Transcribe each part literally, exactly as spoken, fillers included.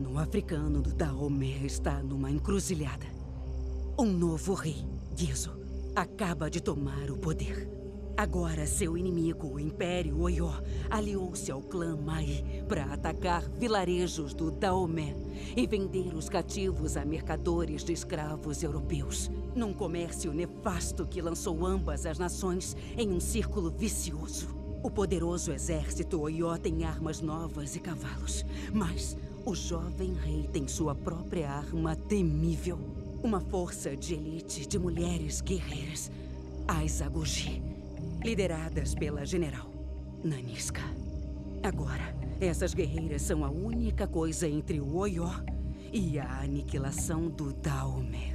reino africano do Dahomey está numa encruzilhada. Um novo rei, Gizo, acaba de tomar o poder. Agora seu inimigo, o Império Oió, aliou-se ao clã Mai para atacar vilarejos do Dahomey e vender os cativos a mercadores de escravos europeus, num comércio nefasto que lançou ambas as nações em um círculo vicioso. O poderoso exército Oió tem armas novas e cavalos, mas o jovem rei tem sua própria arma temível. Uma força de elite de mulheres guerreiras, as Agoji, lideradas pela general Nanisca. Agora, essas guerreiras são a única coisa entre o Oió e a aniquilação do Dahomey.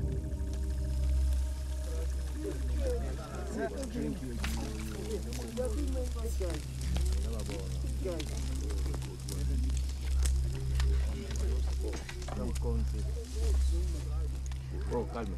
Oh, calma.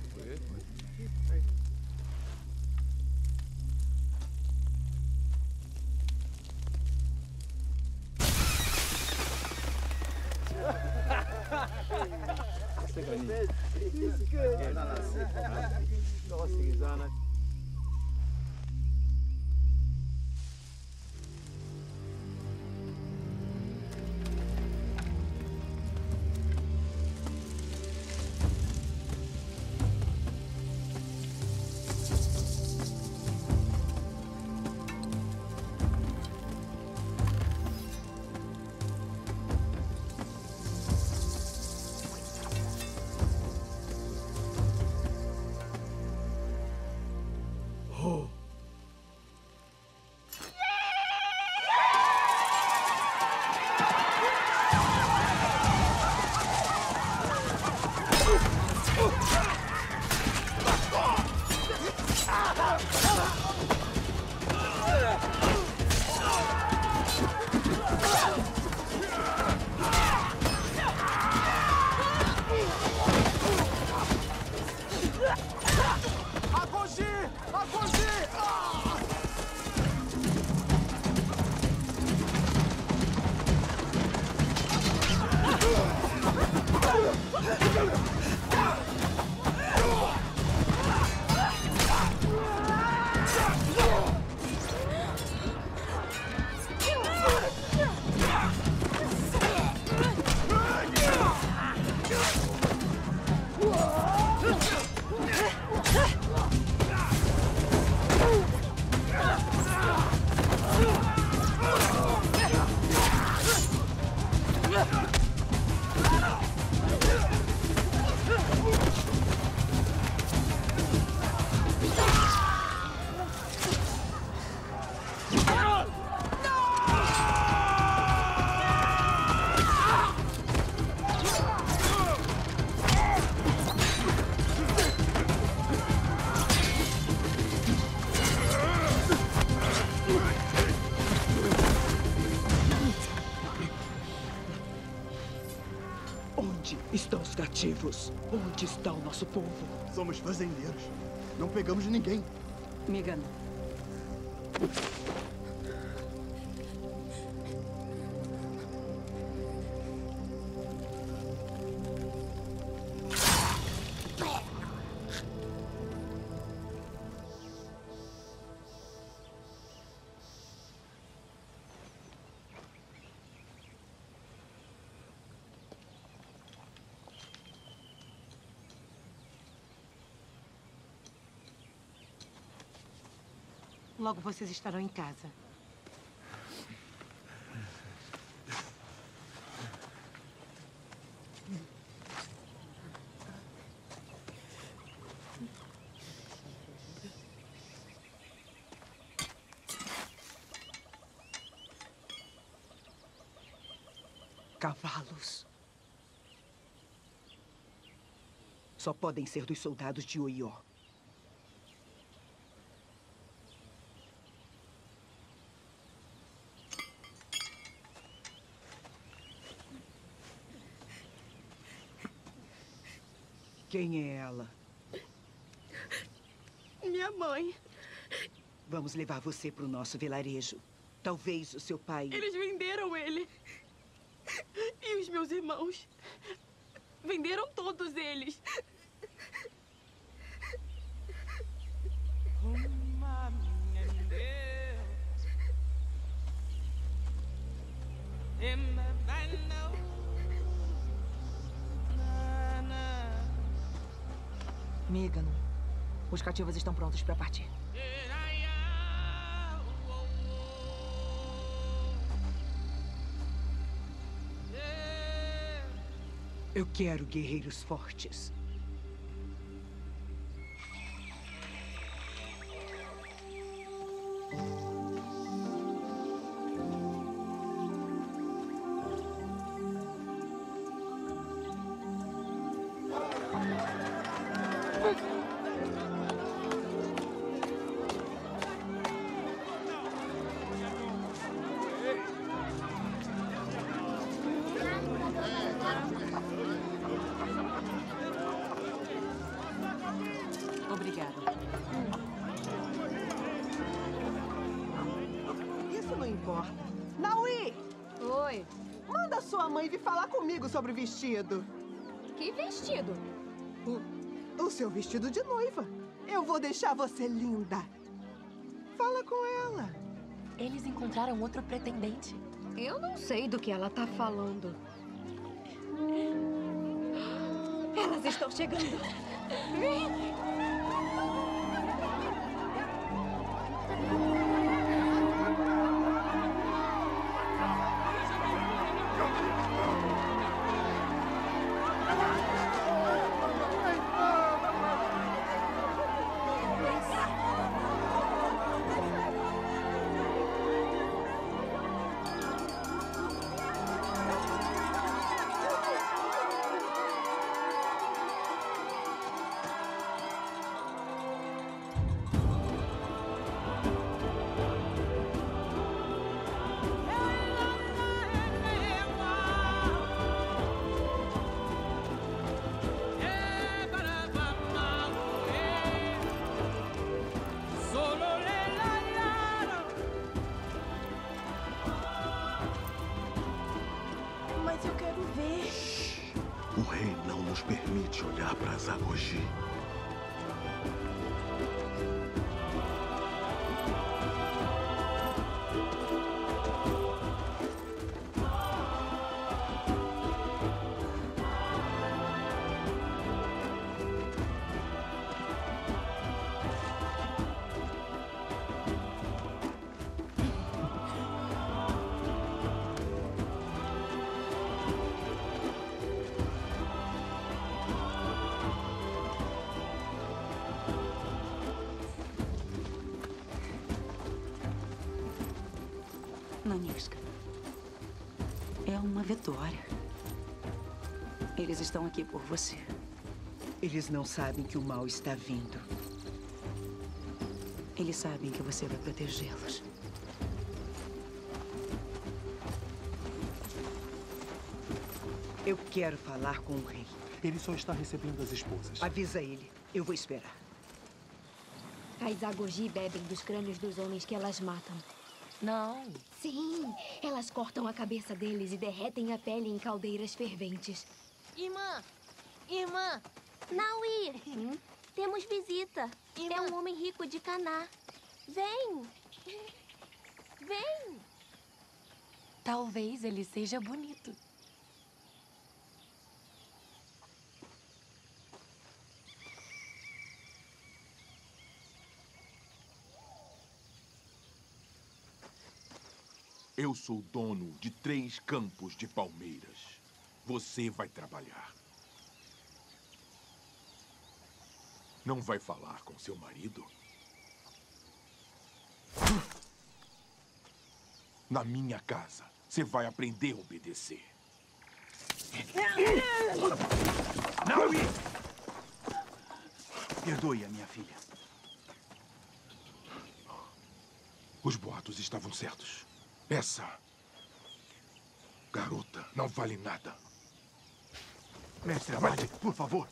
Estão os cativos. Onde está o nosso povo? Somos fazendeiros. Não pegamos ninguém. Megan. Logo vocês estarão em casa. Cavalos. Só podem ser dos soldados de Oió. Quem é ela? Minha mãe. Vamos levar você para o nosso vilarejo. Talvez o seu pai... Eles venderam ele. E os meus irmãos? Venderam todos eles. Megan, os cativos estão prontos para partir. Eu quero guerreiros fortes. Obrigada. Isso não importa. Naui! Oi. Manda sua mãe vir falar comigo sobre o vestido. Que vestido? O, o seu vestido de noiva. Eu vou deixar você linda. Fala com ela. Eles encontraram outro pretendente. Eu não sei do que ela tá falando. Elas estão chegando. Vem! Mas eu quero ver. O rei não nos permite olhar para Zagoji. Naniska, é uma vitória. Eles estão aqui por você. Eles não sabem que o mal está vindo. Eles sabem que você vai protegê-los. Eu quero falar com o rei. Ele só está recebendo as esposas. Avisa ele. Eu vou esperar. As Zagoji bebem dos crânios dos homens que elas matam. Não. Sim, elas cortam a cabeça deles e derretem a pele em caldeiras ferventes. Irmã! Irmã! Naui! Hum? Temos visita. Irmã. É um homem rico de Caná. Vem! Vem! Talvez ele seja bonito. Eu sou dono de três campos de palmeiras. Você vai trabalhar. Não vai falar com seu marido? Na minha casa, você vai aprender a obedecer. Naui! Perdoe a minha filha. Os boatos estavam certos. Essa garota não vale nada. Mestre Abade, por favor.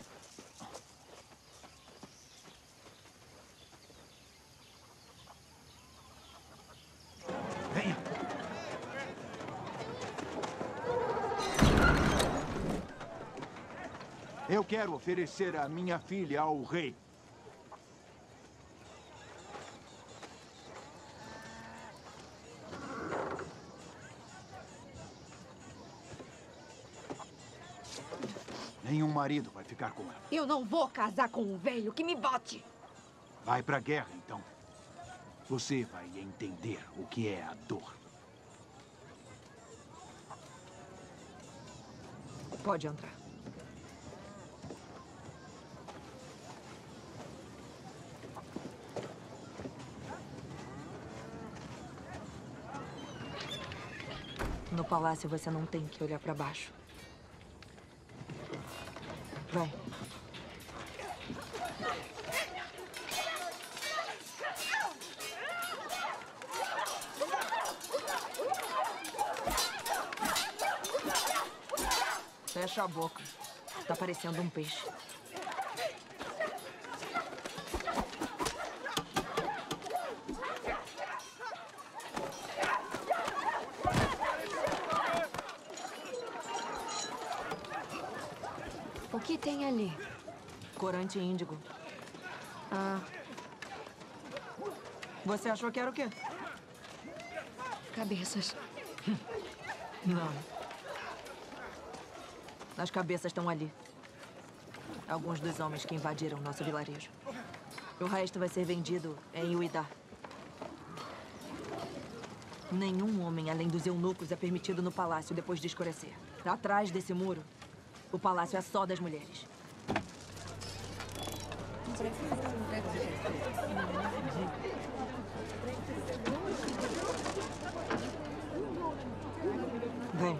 Venha. Eu quero oferecer a minha filha ao rei. Nenhum marido vai ficar com ela. Eu não vou casar com um velho que me bote. Vai pra guerra, então. Você vai entender o que é a dor. Pode entrar. No palácio você não tem que olhar pra baixo. Vai. Fecha a boca. Tá parecendo um peixe. O que tem ali? Corante índigo. Ah. Você achou que era o quê? Cabeças. Não. As cabeças estão ali. Alguns dos homens que invadiram nosso vilarejo. O resto vai ser vendido em Uidá. Nenhum homem além dos eunucos é permitido no palácio depois de escurecer. Atrás desse muro, o palácio é só das mulheres. Vem.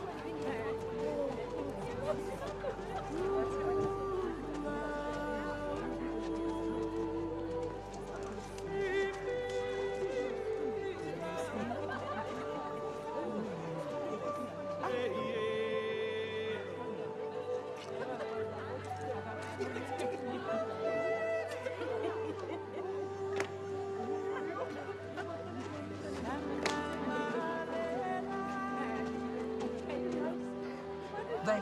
Vem.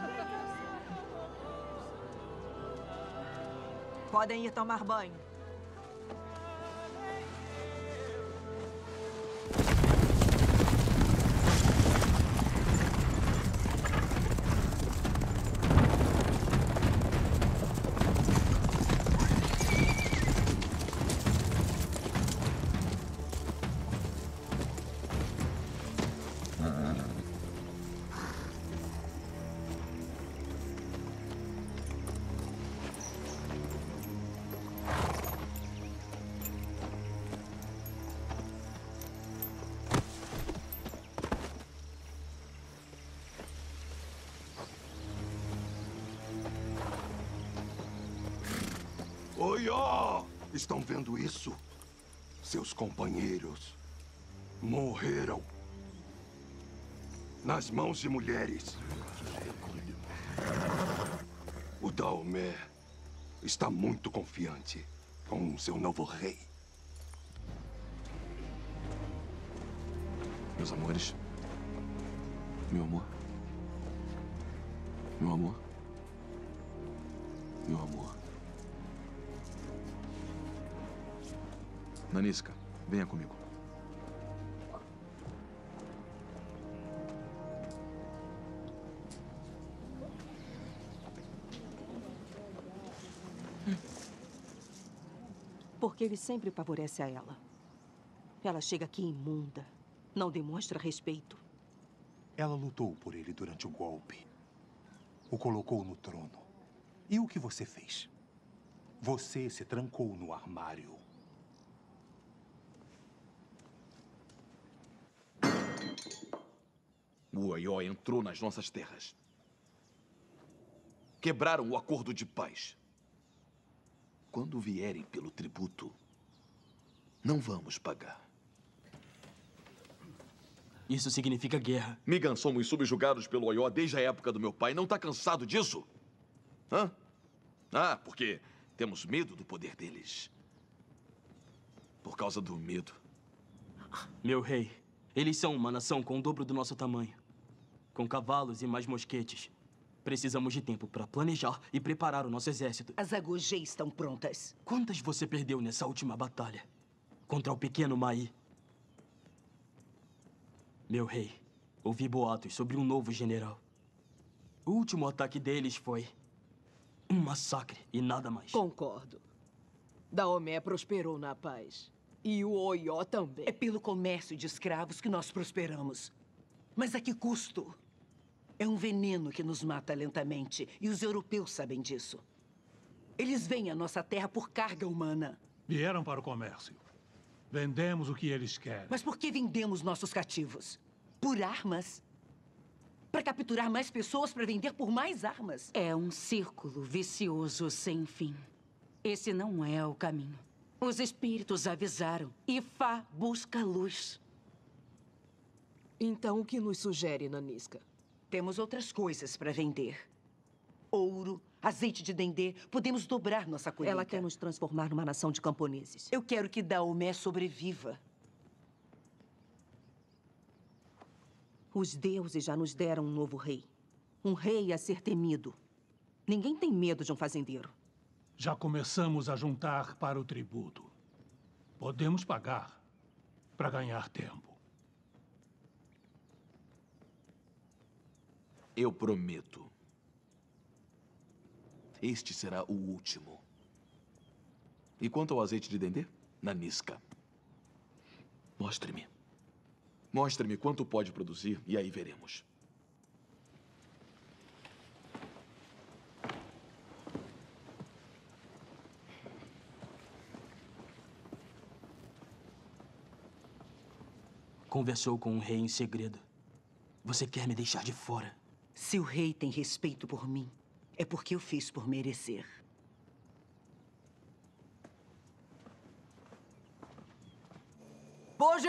Podem ir tomar banho. Oió! Estão vendo isso? Seus companheiros morreram nas mãos de mulheres. O Daomé está muito confiante com seu novo rei. Meus amores. Meu amor. Meu amor. Meu amor. Nanisca, venha comigo. Porque ele sempre favorece a ela. Ela chega aqui imunda. Não demonstra respeito. Ela lutou por ele durante o golpe. O colocou no trono. E o que você fez? Você se trancou no armário. O Oió entrou nas nossas terras. Quebraram o acordo de paz. Quando vierem pelo tributo, não vamos pagar. Isso significa guerra. Migan, somos subjugados pelo Oió desde a época do meu pai. Não está cansado disso? Hã? Ah, porque temos medo do poder deles. Por causa do medo. Meu rei, eles são uma nação com o dobro do nosso tamanho. Com cavalos e mais mosquetes. Precisamos de tempo para planejar e preparar o nosso exército. As Agogê estão prontas. Quantas você perdeu nessa última batalha? Contra o pequeno Mai? Meu rei, ouvi boatos sobre um novo general. O último ataque deles foi um massacre e nada mais. Concordo. Daomé prosperou na paz. E o Oió também. É pelo comércio de escravos que nós prosperamos. Mas a que custo? É um veneno que nos mata lentamente. E os europeus sabem disso. Eles vêm à nossa terra por carga humana. Vieram para o comércio. Vendemos o que eles querem. Mas por que vendemos nossos cativos? Por armas? Para capturar mais pessoas para vender por mais armas? É um círculo vicioso sem fim. Esse não é o caminho. Os espíritos avisaram. Ifá busca luz. Então, o que nos sugere, Nanisca? Temos outras coisas para vender. Ouro, azeite de dendê. Podemos dobrar nossa colheita. Ela quer nos transformar numa nação de camponeses. Eu quero que Daomé sobreviva. Os deuses já nos deram um novo rei. Um rei a ser temido. Ninguém tem medo de um fazendeiro. Já começamos a juntar para o tributo. Podemos pagar para ganhar tempo. Eu prometo. Este será o último. E quanto ao azeite de dendê? Nanisca. Mostre-me. Mostre-me quanto pode produzir e aí veremos. Conversou com o rei em segredo. Você quer me deixar de fora? Se o rei tem respeito por mim, é porque eu fiz por merecer. Boje!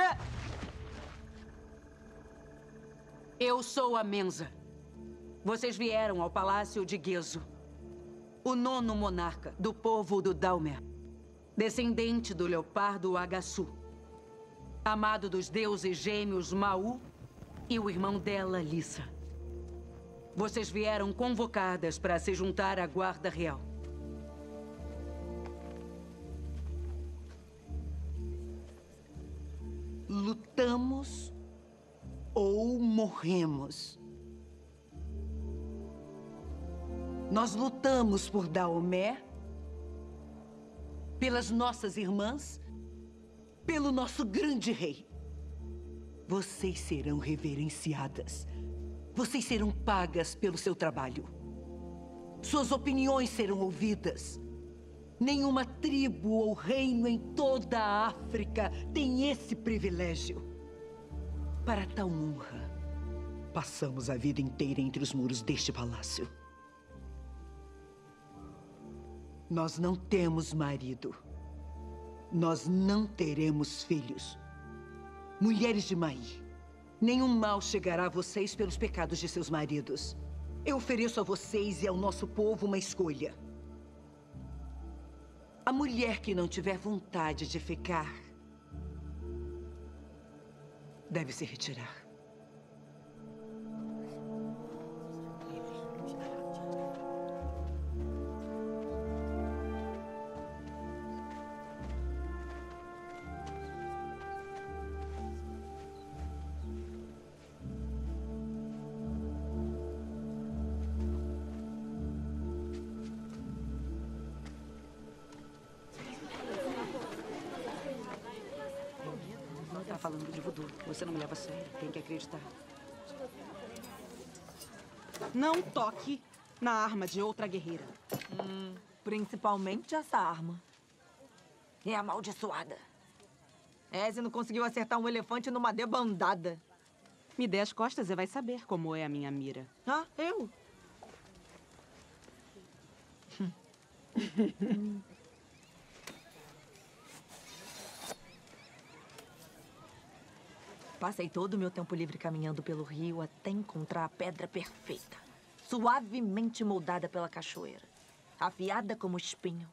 Eu sou a Menza. Vocês vieram ao palácio de Gezo, o nono monarca do povo do Daomé, descendente do leopardo Agaçu, amado dos deuses gêmeos Mau e o irmão dela, Lissa. Vocês vieram convocadas para se juntar à Guarda Real. Lutamos ou morremos. Nós lutamos por Daomé, pelas nossas irmãs, pelo nosso grande rei. Vocês serão reverenciadas. Vocês serão pagas pelo seu trabalho. Suas opiniões serão ouvidas. Nenhuma tribo ou reino em toda a África tem esse privilégio. Para tal honra, passamos a vida inteira entre os muros deste palácio. Nós não temos marido. Nós não teremos filhos. Mulheres de Mai, nenhum mal chegará a vocês pelos pecados de seus maridos. Eu ofereço a vocês e ao nosso povo uma escolha. A mulher que não tiver vontade de ficar deve se retirar. Falando de voodoo. Você não me leva a sério. Tem que acreditar. Não toque na arma de outra guerreira. Hum, principalmente essa arma. É amaldiçoada. Eze não conseguiu acertar um elefante numa debandada. Me dê as costas e vai saber como é a minha mira. Ah, eu? Passei todo o meu tempo livre caminhando pelo rio até encontrar a pedra perfeita. Suavemente moldada pela cachoeira. Afiada como espinho.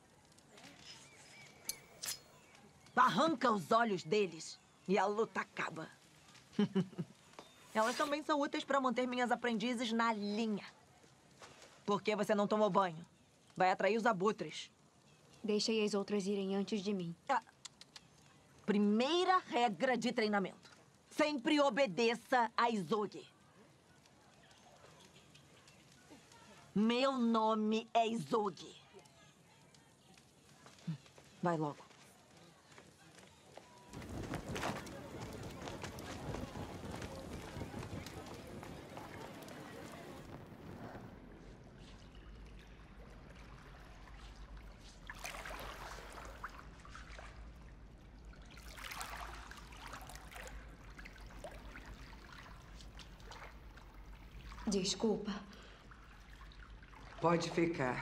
Arranca os olhos deles e a luta acaba. Elas também são úteis para manter minhas aprendizes na linha. Por que você não tomou banho? Vai atrair os abutres. Deixei as outras irem antes de mim. Ah. Primeira regra de treinamento. Sempre obedeça a Izoge. Meu nome é Izoge. Vai logo. Desculpa. Pode ficar.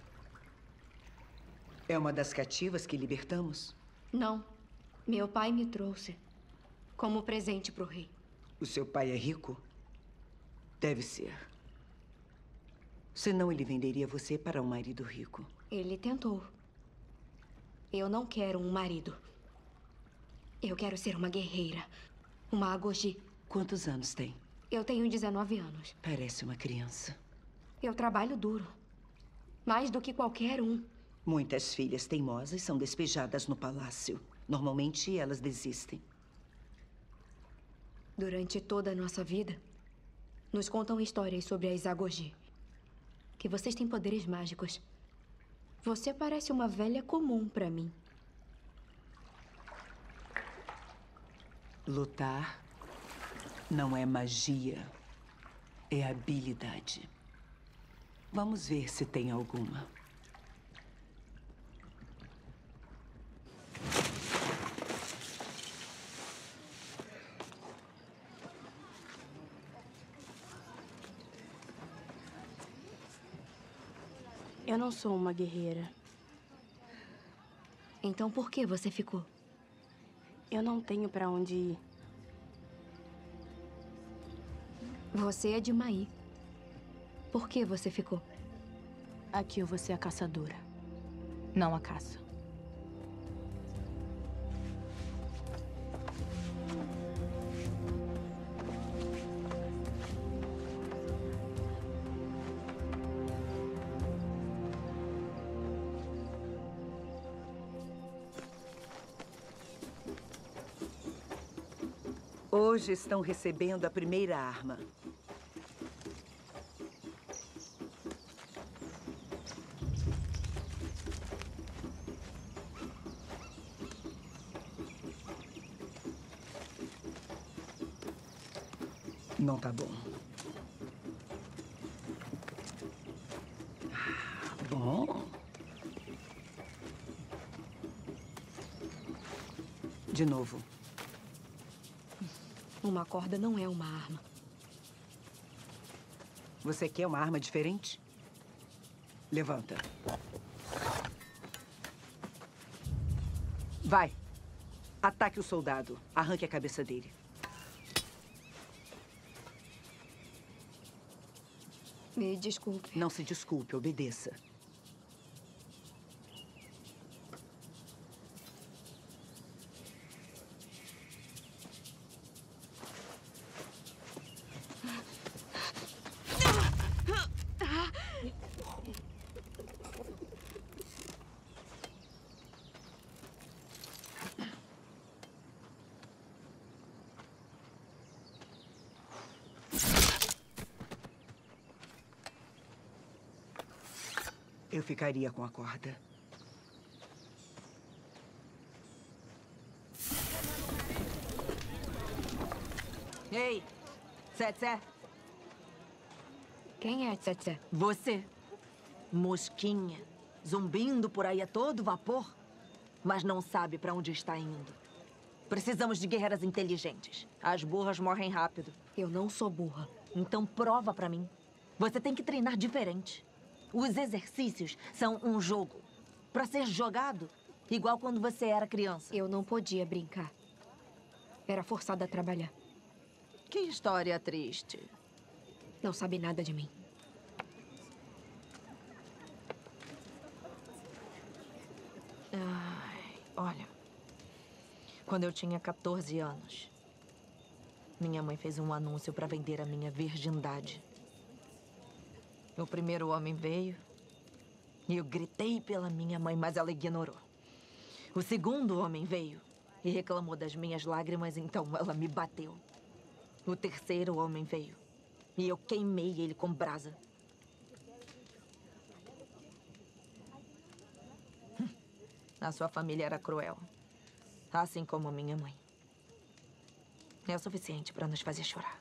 É uma das cativas que libertamos? Não. Meu pai me trouxe como presente pro rei. O seu pai é rico? Deve ser. Senão ele venderia você para um marido rico. Ele tentou. Eu não quero um marido. Eu quero ser uma guerreira. Uma Agoji. Quantos anos tem? Eu tenho dezenove anos. Parece uma criança. Eu trabalho duro. Mais do que qualquer um. Muitas filhas teimosas são despejadas no palácio. Normalmente, elas desistem. Durante toda a nossa vida, nos contam histórias sobre as Agoji. Que vocês têm poderes mágicos. Você parece uma velha comum pra mim. Lutar não é magia, é habilidade. Vamos ver se tem alguma. Eu não sou uma guerreira. Então por que você ficou? Eu não tenho pra onde ir. Você é de Mai. Por que você ficou? Aqui eu vou ser a caçadora, não a caça. Hoje estão recebendo a primeira arma. Não tá bom. Bom. De novo. Uma corda não é uma arma. Você quer uma arma diferente? Levanta. Vai. Ataque o soldado. Arranque a cabeça dele. Me desculpe. Não se desculpe, obedeça. Eu ficaria com a corda. Ei, Tsetse. Quem é Tsetse? Você. Mosquinha. Zumbindo por aí a todo vapor, mas não sabe pra onde está indo. Precisamos de guerreiras inteligentes. As burras morrem rápido. Eu não sou burra. Então prova pra mim. Você tem que treinar diferente. Os exercícios são um jogo. Pra ser jogado, igual quando você era criança. Eu não podia brincar. Era forçada a trabalhar. Que história triste. Não sabe nada de mim. Ai, olha. Quando eu tinha quatorze anos, minha mãe fez um anúncio para vender a minha virgindade. O primeiro homem veio e eu gritei pela minha mãe, mas ela ignorou. O segundo homem veio e reclamou das minhas lágrimas, então ela me bateu. O terceiro homem veio e eu queimei ele com brasa. A sua família era cruel, assim como a minha mãe. É o suficiente para nos fazer chorar.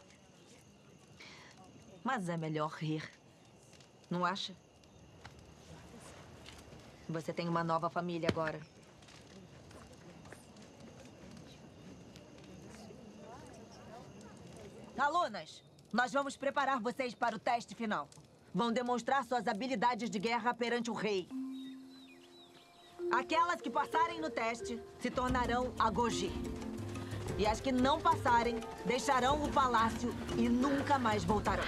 Mas é melhor rir, não acha? Você tem uma nova família agora. Alunas, nós vamos preparar vocês para o teste final. Vão demonstrar suas habilidades de guerra perante o rei. Aquelas que passarem no teste se tornarão Agoji. E as que não passarem deixarão o palácio e nunca mais voltarão.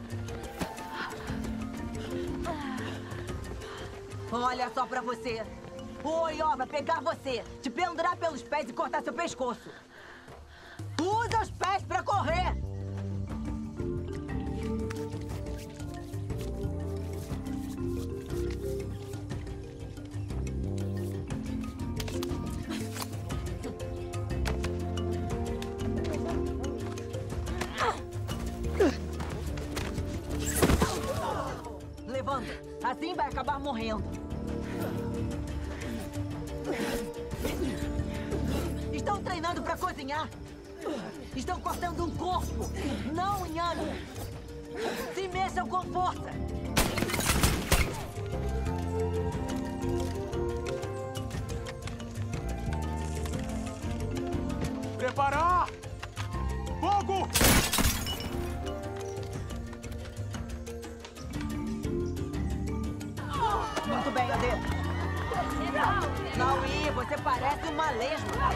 Olha só pra você. O Oió vai pegar você, te pendurar pelos pés e cortar seu pescoço. Usa os pés pra correr! Levanta, assim vai acabar morrendo. Estão treinando pra cozinhar. Estão cortando um corpo, não um inhame. Se mexam com força. Preparar! Fogo! Muito bem, Adê. Naui, você parece uma lesma.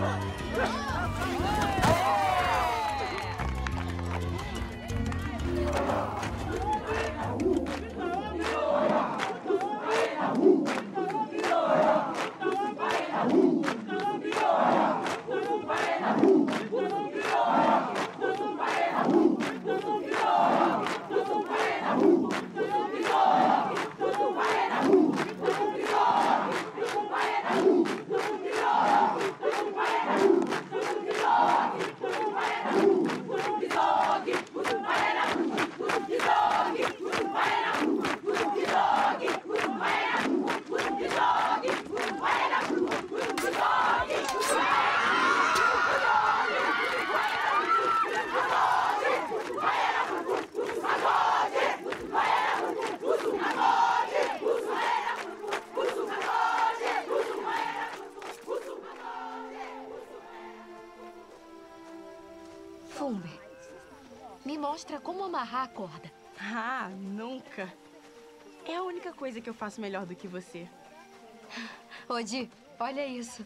Fumber, me mostra como amarrar a corda. Ah, nunca. É a única coisa que eu faço melhor do que você. Odi, olha isso.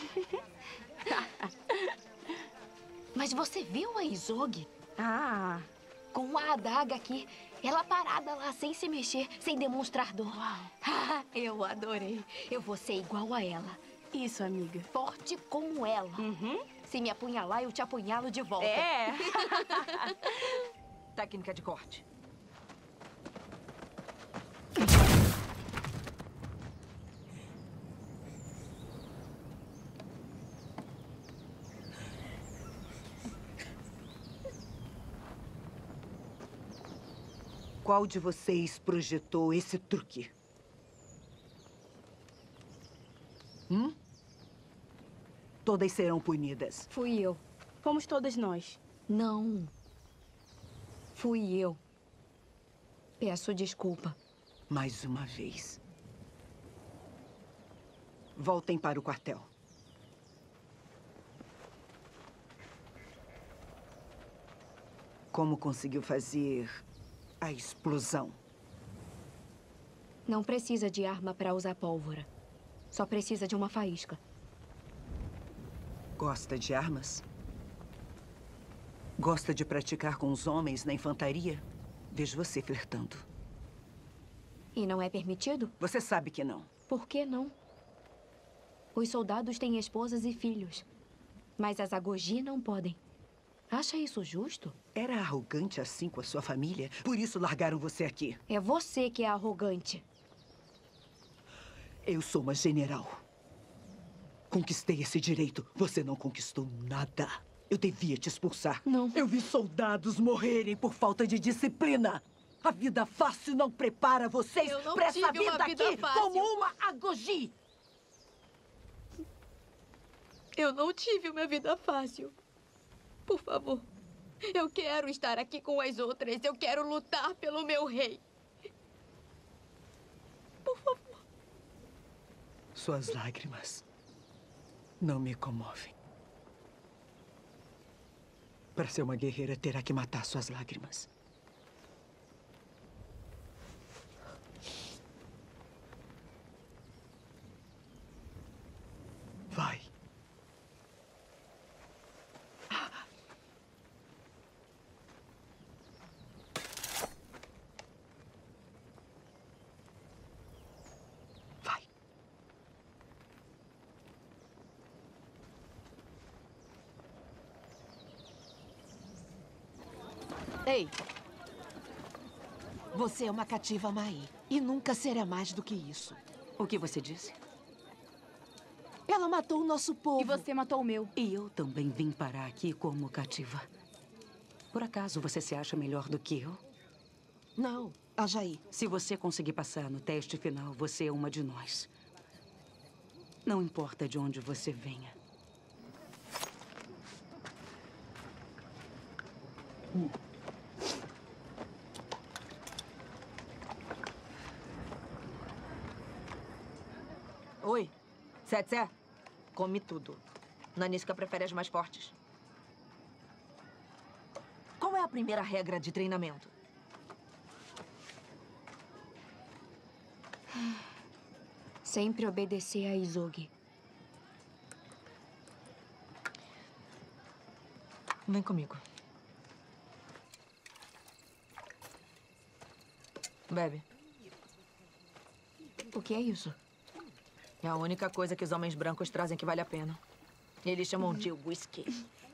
Mas você viu a Izog? Ah. Com a adaga aqui. Ela parada lá, sem se mexer, sem demonstrar dor. Uau. Eu adorei. Eu vou ser igual a ela. Isso, amiga. Forte como ela. Uhum. Se me apunhalar, eu te apunhalo de volta. É. Técnica de corte. Qual de vocês projetou esse truque? Hum? Todas serão punidas. Fui eu. Fomos todas nós. Não. Fui eu. Peço desculpa. Mais uma vez. Voltem para o quartel. Como conseguiu fazer a explosão? Não precisa de arma para usar pólvora. Só precisa de uma faísca. Gosta de armas? Gosta de praticar com os homens na infantaria? Vejo você flertando. E não é permitido? Você sabe que não. Por que não? Os soldados têm esposas e filhos. Mas as Agoji não podem. Acha isso justo? Era arrogante assim com a sua família? Por isso largaram você aqui. É você que é arrogante. Eu sou uma general. Conquistei esse direito. Você não conquistou nada. Eu devia te expulsar. Não. Eu vi soldados morrerem por falta de disciplina. A vida fácil não prepara vocês para essa vida, vida aqui fácil. Como uma agogi. Eu não tive uma vida fácil. Por favor, eu quero estar aqui com as outras. Eu quero lutar pelo meu rei. Por favor. Suas lágrimas não me comovem. Para ser uma guerreira, terá que matar suas lágrimas. Vai. Ei! Você é uma cativa Maí. E nunca será mais do que isso. O que você disse? Ela matou o nosso povo. E você matou o meu. E eu também vim parar aqui como cativa. Por acaso você se acha melhor do que eu? Não, Ajaí. Se você conseguir passar no teste final, você é uma de nós. Não importa de onde você venha. Hum. Oi, Setsé, come tudo. Nanisca prefere as mais fortes. Qual é a primeira regra de treinamento? Sempre obedecer a Izogi. Vem comigo. Bebe. O que é isso? É a única coisa que os homens brancos trazem que vale a pena. Eles chamam de whisky.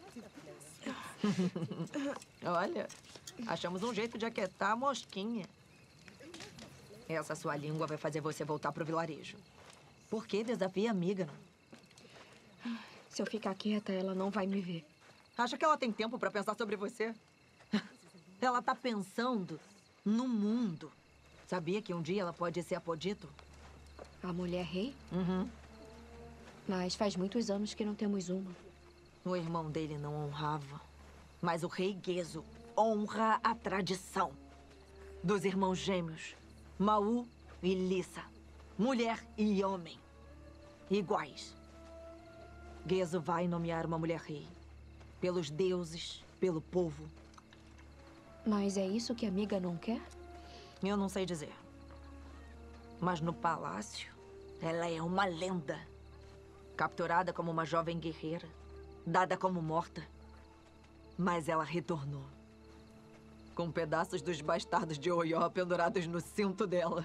Olha, achamos um jeito de aquietar a mosquinha. Essa sua língua vai fazer você voltar pro vilarejo. Por que desafia a amiga? Se eu ficar quieta, ela não vai me ver. Acha que ela tem tempo pra pensar sobre você? Ela tá pensando no mundo. Sabia que um dia ela pode ser apodito? A mulher rei? Uhum. Mas faz muitos anos que não temos uma. O irmão dele não honrava. Mas o rei Gezo honra a tradição. Dos irmãos gêmeos, Maú e Lissa. Mulher e homem. Iguais. Gezo vai nomear uma mulher rei. Pelos deuses, pelo povo. Mas é isso que a amiga não quer? Eu não sei dizer. Mas no palácio, ela é uma lenda. Capturada como uma jovem guerreira. Dada como morta. Mas ela retornou. Com pedaços dos bastardos de Oió pendurados no cinto dela.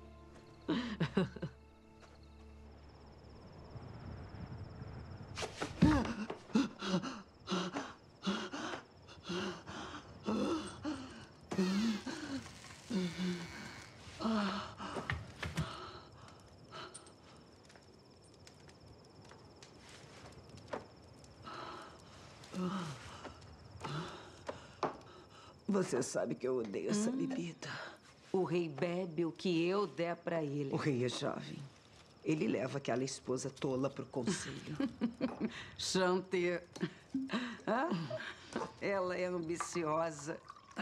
Você sabe que eu odeio essa Hum. bebida. O rei bebe o que eu der pra ele. O rei é jovem. Ele leva aquela esposa tola pro conselho. Chante. Ah, ela é ambiciosa.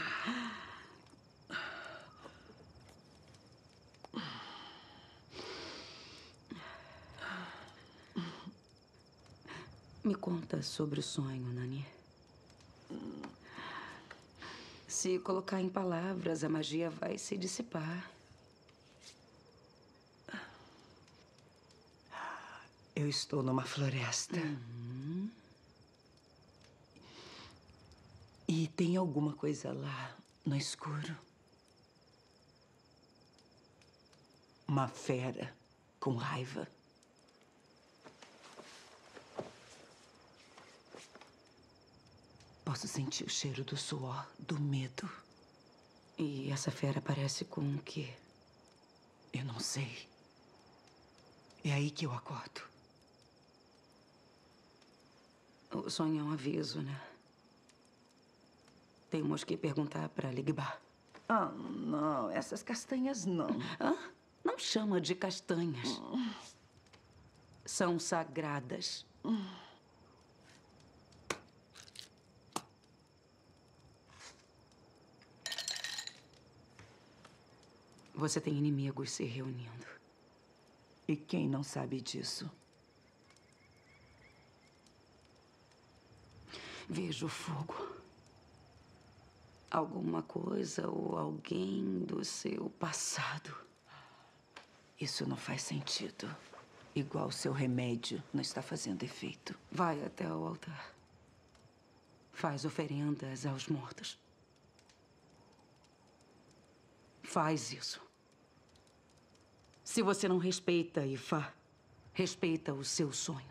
Me conta sobre o sonho, Nani. Se colocar em palavras, a magia vai se dissipar. Eu estou numa floresta. Uhum. E tem alguma coisa lá no escuro. Uma fera com raiva. Posso sentir o cheiro do suor, do medo. E essa fera parece com o quê? Eu não sei. É aí que eu acordo. O sonho é um aviso, né? Temos que perguntar para Ligbar. Ah, não. Essas castanhas não. Hã? Não chama de castanhas. Hum. São sagradas. Hum. Você tem inimigos se reunindo. E quem não sabe disso? Vejo fogo. Alguma coisa ou alguém do seu passado. Isso não faz sentido. Igual o seu remédio não está fazendo efeito. Vai até o altar. Faz oferendas aos mortos. Faz isso. Se você não respeita Ifá, respeita o seu sonho.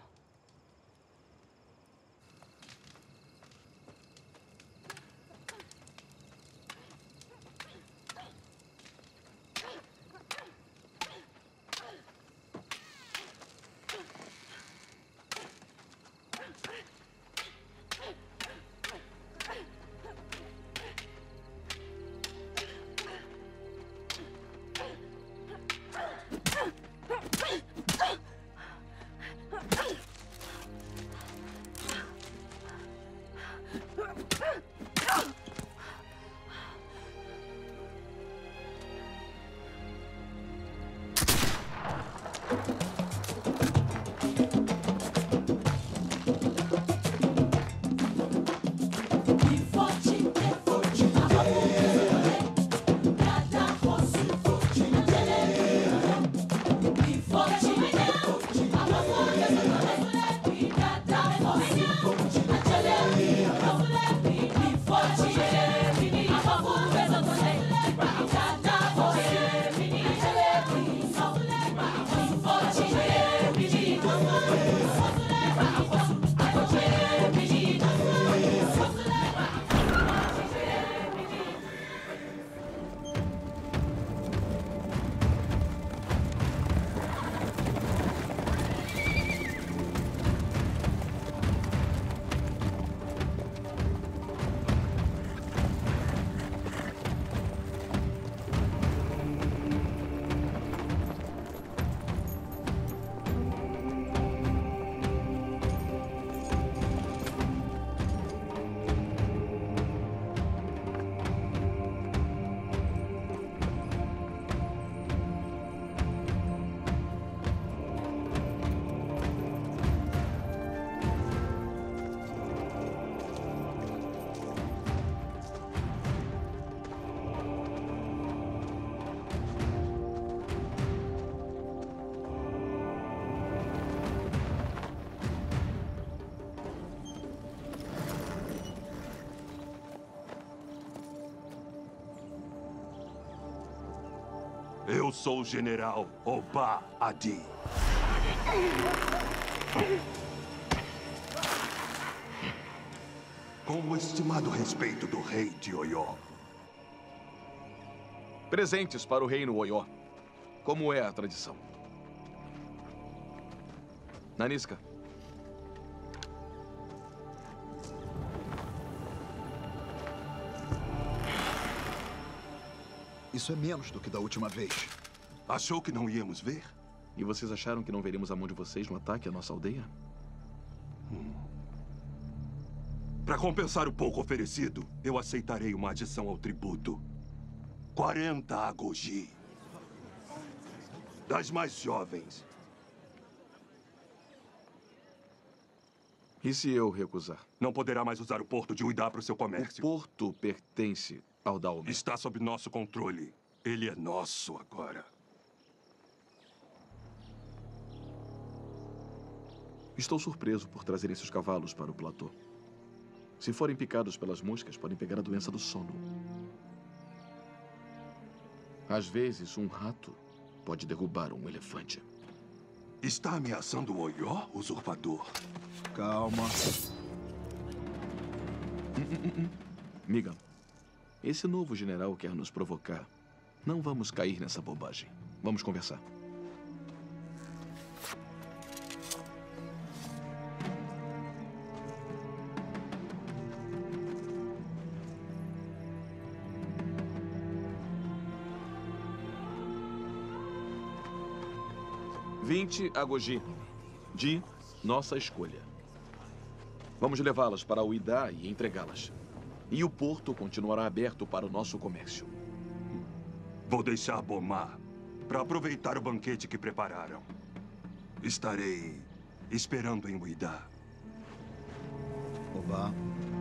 Eu sou o general Obá Adi. Com o estimado respeito do rei de Oió. Presentes para o reino Oió, como é a tradição. Nanisca. Isso é menos do que da última vez. Achou que não íamos ver? E vocês acharam que não veríamos a mão de vocês no ataque à nossa aldeia? Hum. Para compensar o pouco oferecido, eu aceitarei uma adição ao tributo. quarenta agoji. Das mais jovens. E se eu recusar? Não poderá mais usar o porto de Uidá para o seu comércio. O porto pertence ao Daomé. Está sob nosso controle. Ele é nosso agora. Estou surpreso por trazerem seus cavalos para o platô. Se forem picados pelas moscas, podem pegar a doença do sono. Às vezes, um rato pode derrubar um elefante. Está ameaçando o Oió, usurpador? Calma. Hum, hum, hum. Migan, esse novo general quer nos provocar. Não vamos cair nessa bobagem. Vamos conversar. Vinte Agoji, de nossa escolha. Vamos levá-las para o Idá e entregá-las. E o porto continuará aberto para o nosso comércio. Vou deixar Bomar para aproveitar o banquete que prepararam. Estarei esperando em Uidá. Oba.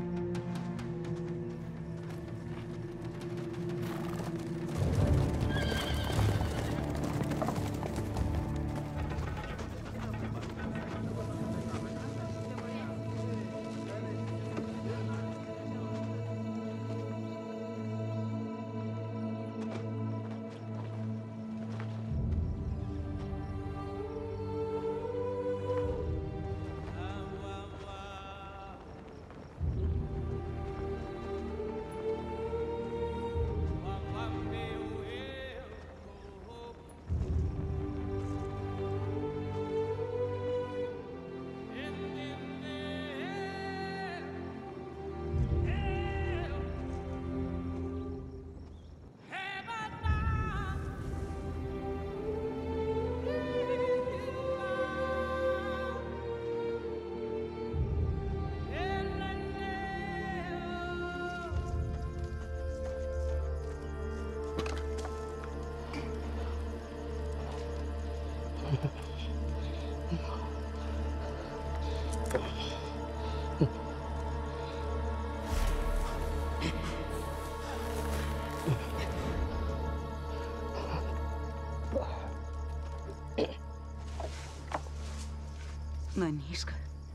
Nanisca.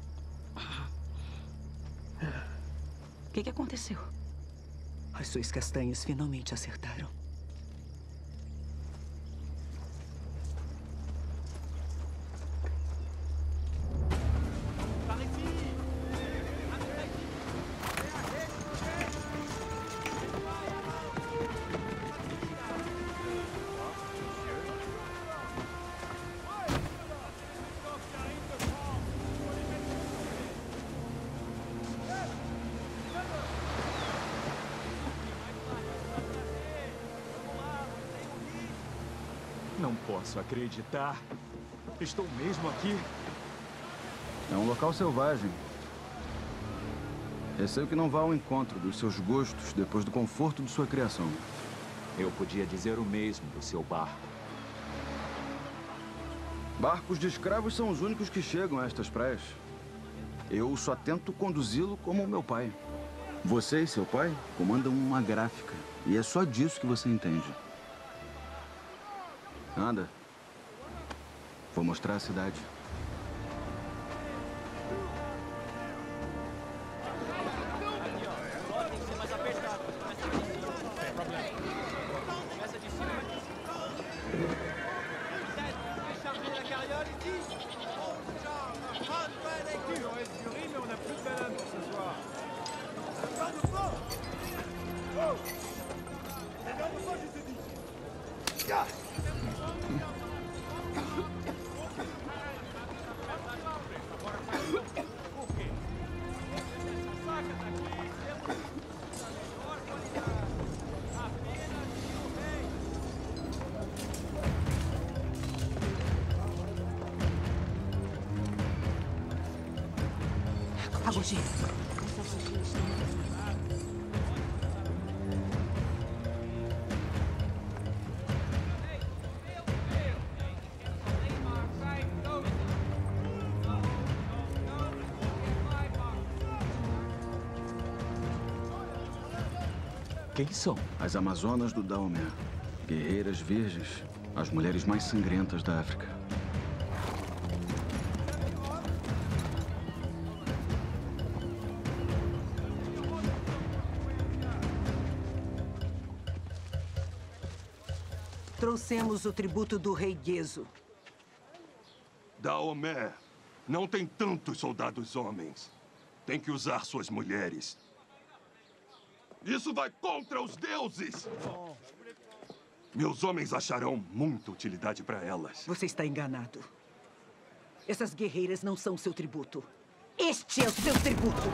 O que, que aconteceu? As suas castanhas finalmente acertaram. Não posso acreditar. Estou mesmo aqui. É um local selvagem. Receio que não vá ao encontro dos seus gostos depois do conforto de sua criação. Eu podia dizer o mesmo do seu barco. Barcos de escravos são os únicos que chegam a estas praias. Eu só tento conduzi-lo como meu pai. Você e seu pai comandam uma gráfica. E é só disso que você entende. Anda. Vou mostrar a cidade. Agoji. Quem são? As Amazonas do Daomé. Guerreiras virgens. As mulheres mais sangrentas da África. Trouxemos o tributo do rei Guezo. Daomé não tem tantos soldados homens. Tem que usar suas mulheres. Isso vai contra os deuses! Meus homens acharão muita utilidade para elas. Você está enganado. Essas guerreiras não são seu tributo. Este é o seu tributo.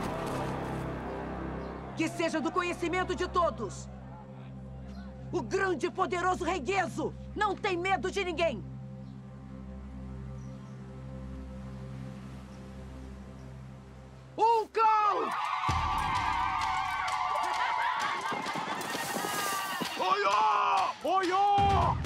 Que seja do conhecimento de todos. O grande e poderoso Rei Gezo não tem medo de ninguém. Ulcão! Oiô! Oiô!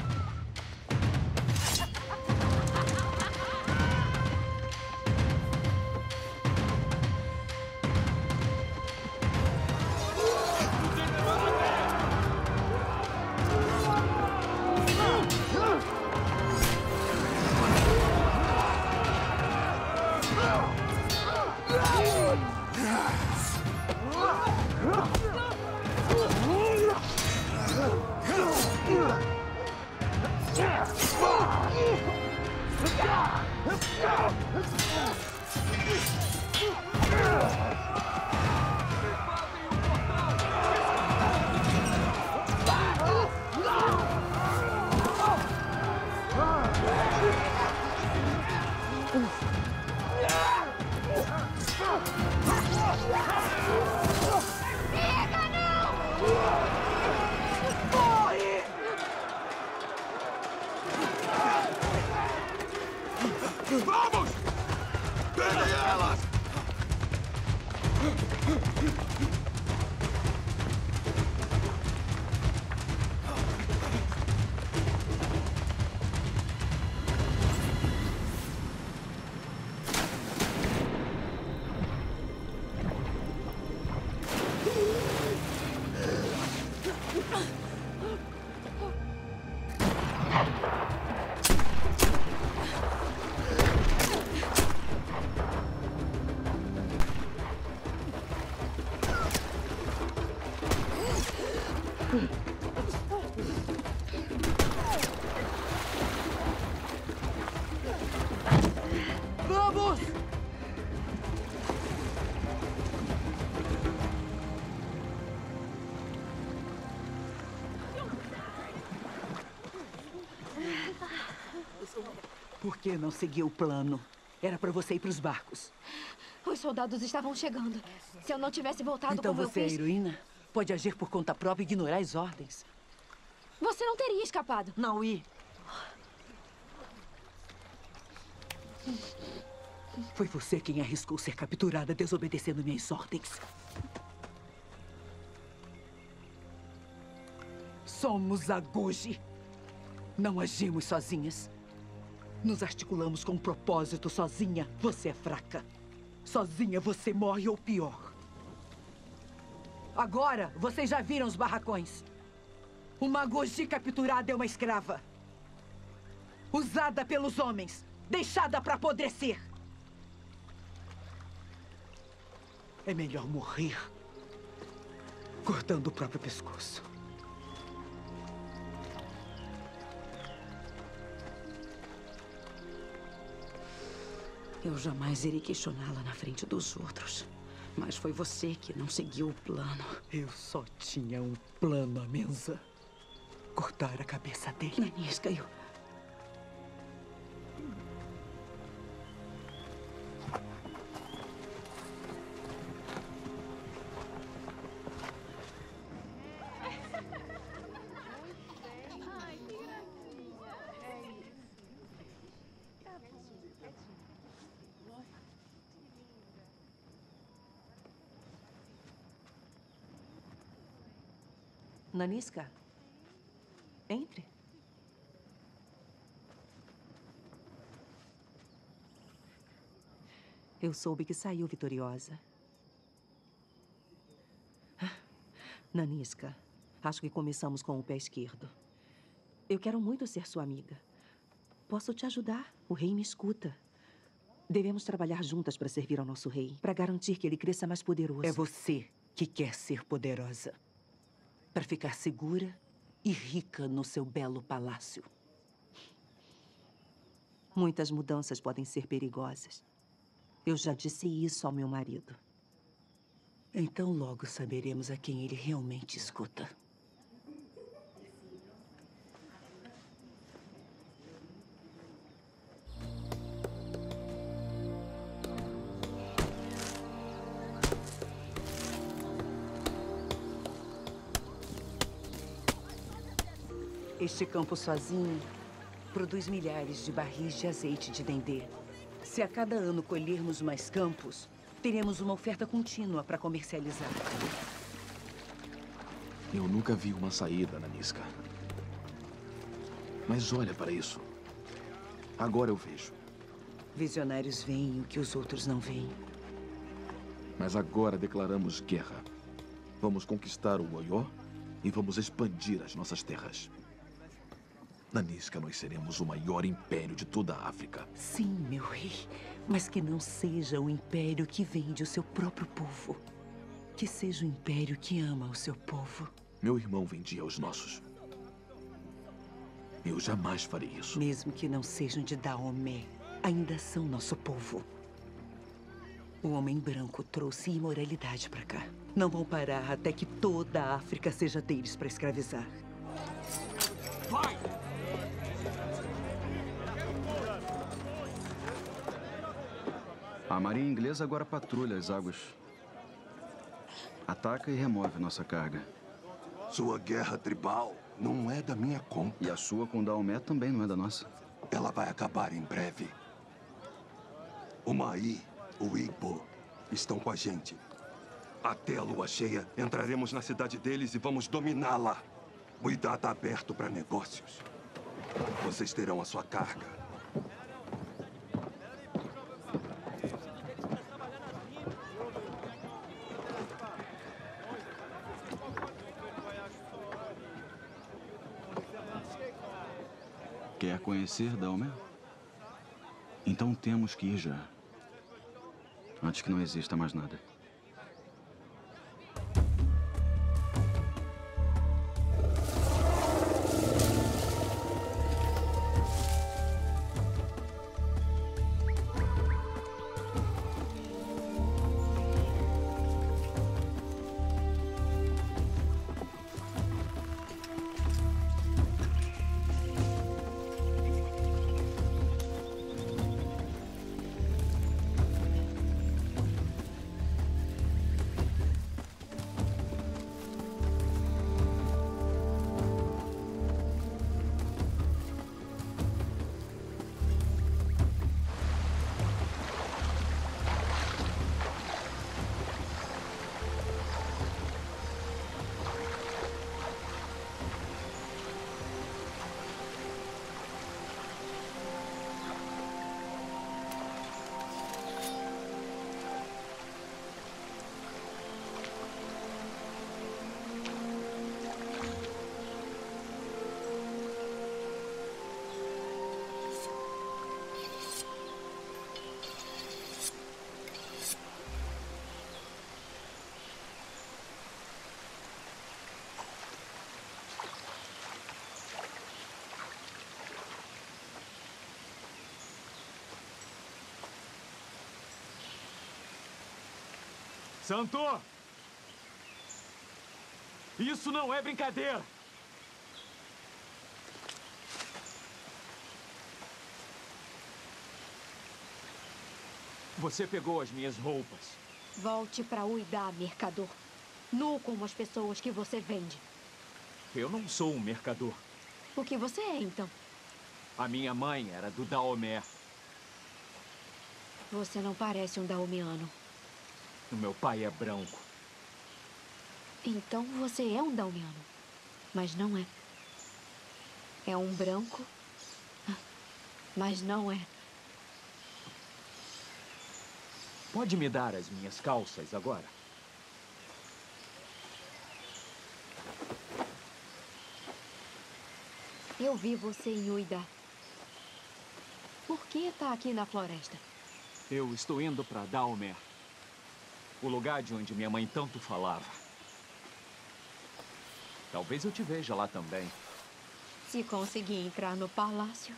Vamos! Peguem elas! Vamos! Por que não seguiu o plano? Era para você ir para os barcos. Os soldados estavam chegando. Se eu não tivesse voltado Então como eu você é fiz... heroína? Pode agir por conta própria e ignorar as ordens. Você não teria escapado. Naui. Foi você quem arriscou ser capturada desobedecendo minhas ordens. Somos a Guji. Não agimos sozinhas. Nos articulamos com um propósito. Sozinha, você é fraca. Sozinha, você morre ou pior. Agora, vocês já viram os barracões. Uma Guji capturada é uma escrava. Usada pelos homens. Deixada para apodrecer. É melhor morrer cortando o próprio pescoço. Eu jamais irei questioná-la na frente dos outros. Mas foi você que não seguiu o plano. Eu só tinha um plano, Amenza. Cortar a cabeça dele. Nanisca, eu... Nanisca, entre. Eu soube que saiu vitoriosa. Nanisca, acho que começamos com o pé esquerdo. Eu quero muito ser sua amiga. Posso te ajudar. O rei me escuta. Devemos trabalhar juntas para servir ao nosso rei, para garantir que ele cresça mais poderoso. É você que quer ser poderosa. Para ficar segura e rica no seu belo palácio. Muitas mudanças podem ser perigosas. Eu já disse isso ao meu marido. Então logo saberemos a quem ele realmente escuta. Este campo sozinho produz milhares de barris de azeite de dendê. Se a cada ano colhermos mais campos, teremos uma oferta contínua para comercializar. Eu nunca vi uma saída, Nanisca. Mas olha para isso. Agora eu vejo. Visionários veem o que os outros não veem. Mas agora declaramos guerra. Vamos conquistar o Oió e vamos expandir as nossas terras. Nanisca, nós seremos o maior império de toda a África. Sim, meu rei. Mas que não seja o império que vende o seu próprio povo. Que seja o império que ama o seu povo. Meu irmão vendia os nossos. Eu jamais farei isso. Mesmo que não sejam de Daomé, ainda são nosso povo. O homem branco trouxe imoralidade para cá. Não vão parar até que toda a África seja deles para escravizar. Vai! A marinha inglesa agora patrulha as águas. Ataca e remove nossa carga. Sua guerra tribal não é da minha conta. E a sua com Daomé também não é da nossa. Ela vai acabar em breve. O Maí, o Igbo, estão com a gente. Até a lua cheia, entraremos na cidade deles e vamos dominá-la. O Idá está aberto para negócios. Vocês terão a sua carga. Quer conhecer Daomé? Então temos que ir já. Antes que não exista mais nada. Santo! Isso não é brincadeira! Você pegou as minhas roupas. Volte para Uidá, mercador. Nu como as pessoas que você vende. Eu não sou um mercador. O que você é, então? A minha mãe era do Daomé. Você não parece um daomeano. O meu pai é branco. Então você é um daomeano. Mas não é. É um branco, mas não é. Pode me dar as minhas calças agora? Eu vi você em Uidá. Por que está aqui na floresta? Eu estou indo para Daomé. O lugar de onde minha mãe tanto falava. Talvez eu te veja lá também. Se conseguir entrar no palácio.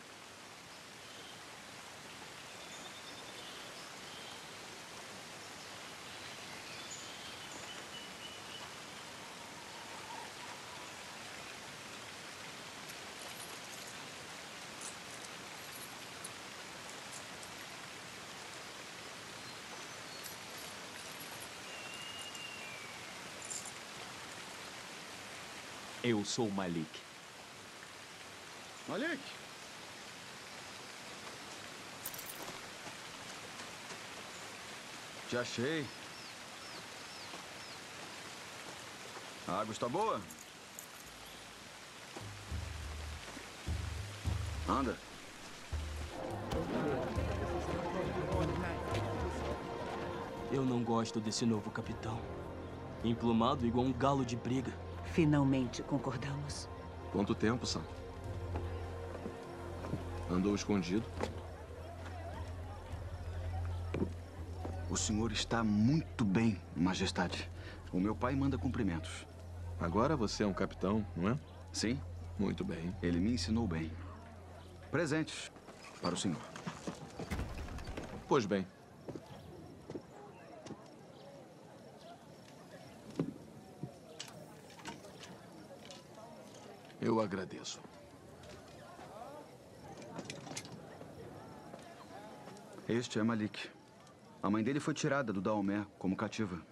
Eu sou o Malik. Malik! Te achei. A água está boa? Anda. Eu não gosto desse novo capitão. Emplumado igual um galo de briga. Finalmente concordamos. Quanto tempo, Sam? Andou escondido? O senhor está muito bem, majestade. O meu pai manda cumprimentos. Agora você é um capitão, não é? Sim. Muito bem. Ele me ensinou bem. Presentes para o senhor. Pois bem. Eu agradeço. Este é Malik. A mãe dele foi tirada do Daomé como cativa.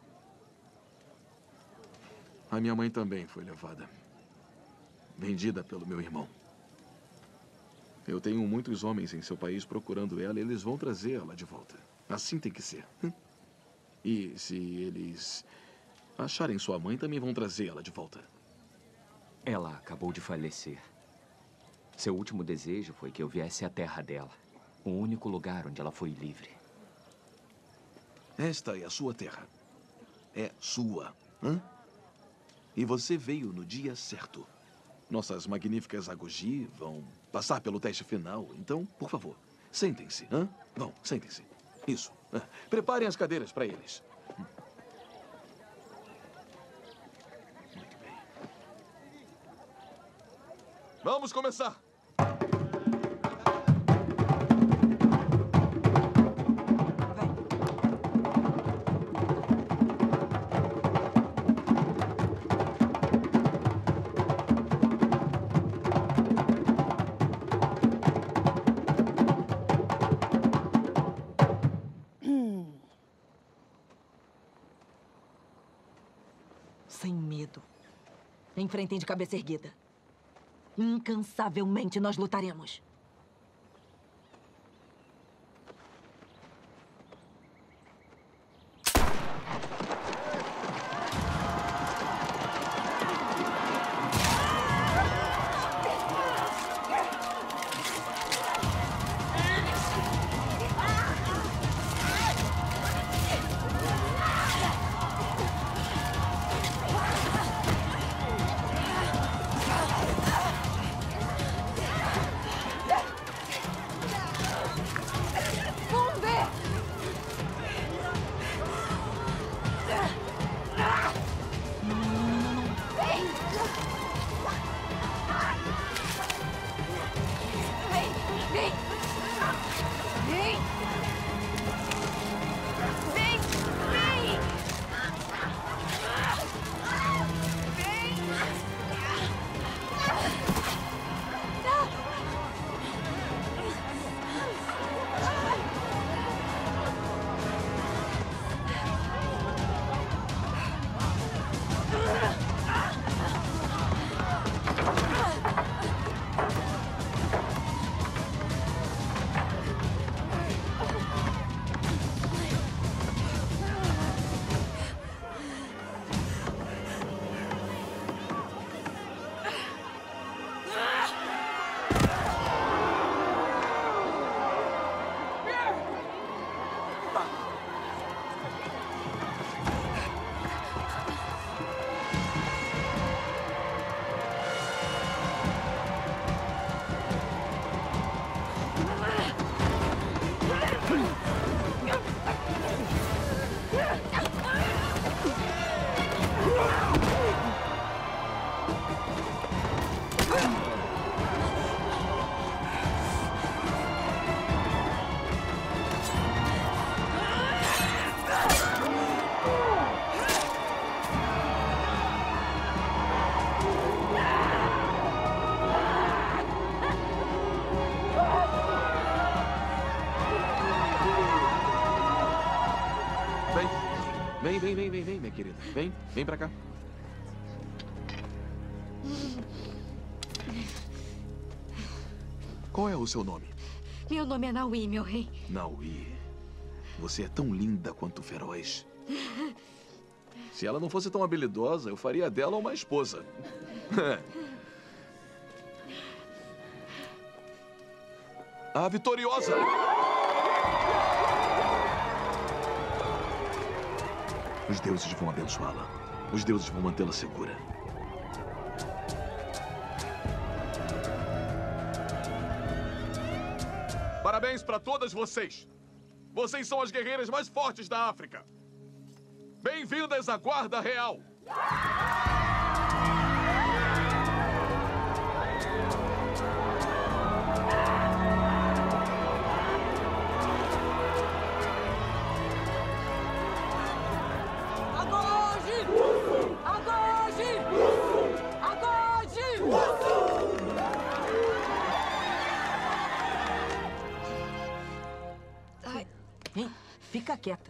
A minha mãe também foi levada. Vendida pelo meu irmão. Eu tenho muitos homens em seu país procurando ela e eles vão trazê-la de volta. Assim tem que ser. E se eles acharem sua mãe, também vão trazê-la de volta. Ela acabou de falecer. Seu último desejo foi que eu viesse à terra dela. O único lugar onde ela foi livre. Esta é a sua terra. É sua. Hã? E você veio no dia certo. Nossas magníficas Agoji vão passar pelo teste final. Então, por favor, sentem-se. Hã? Vão, sentem-se. Isso. Ah, preparem as cadeiras para eles. Muito bem. Vamos começar. Sem medo. Enfrentem de cabeça erguida. Incansavelmente nós lutaremos. Vem, vem, vem, vem, vem, minha querida. Vem, vem pra cá. Qual é o seu nome? Meu nome é Naui, meu rei. Naui. Você é tão linda quanto feroz. Se ela não fosse tão habilidosa, eu faria dela uma esposa. A vitoriosa! Os deuses vão abençoá-la. Os deuses vão mantê-la segura. Parabéns para todas vocês. Vocês são as guerreiras mais fortes da África. Bem-vindas à Guarda Real. Agode! Agode! Agode! Ai. Hein? Fica quieta.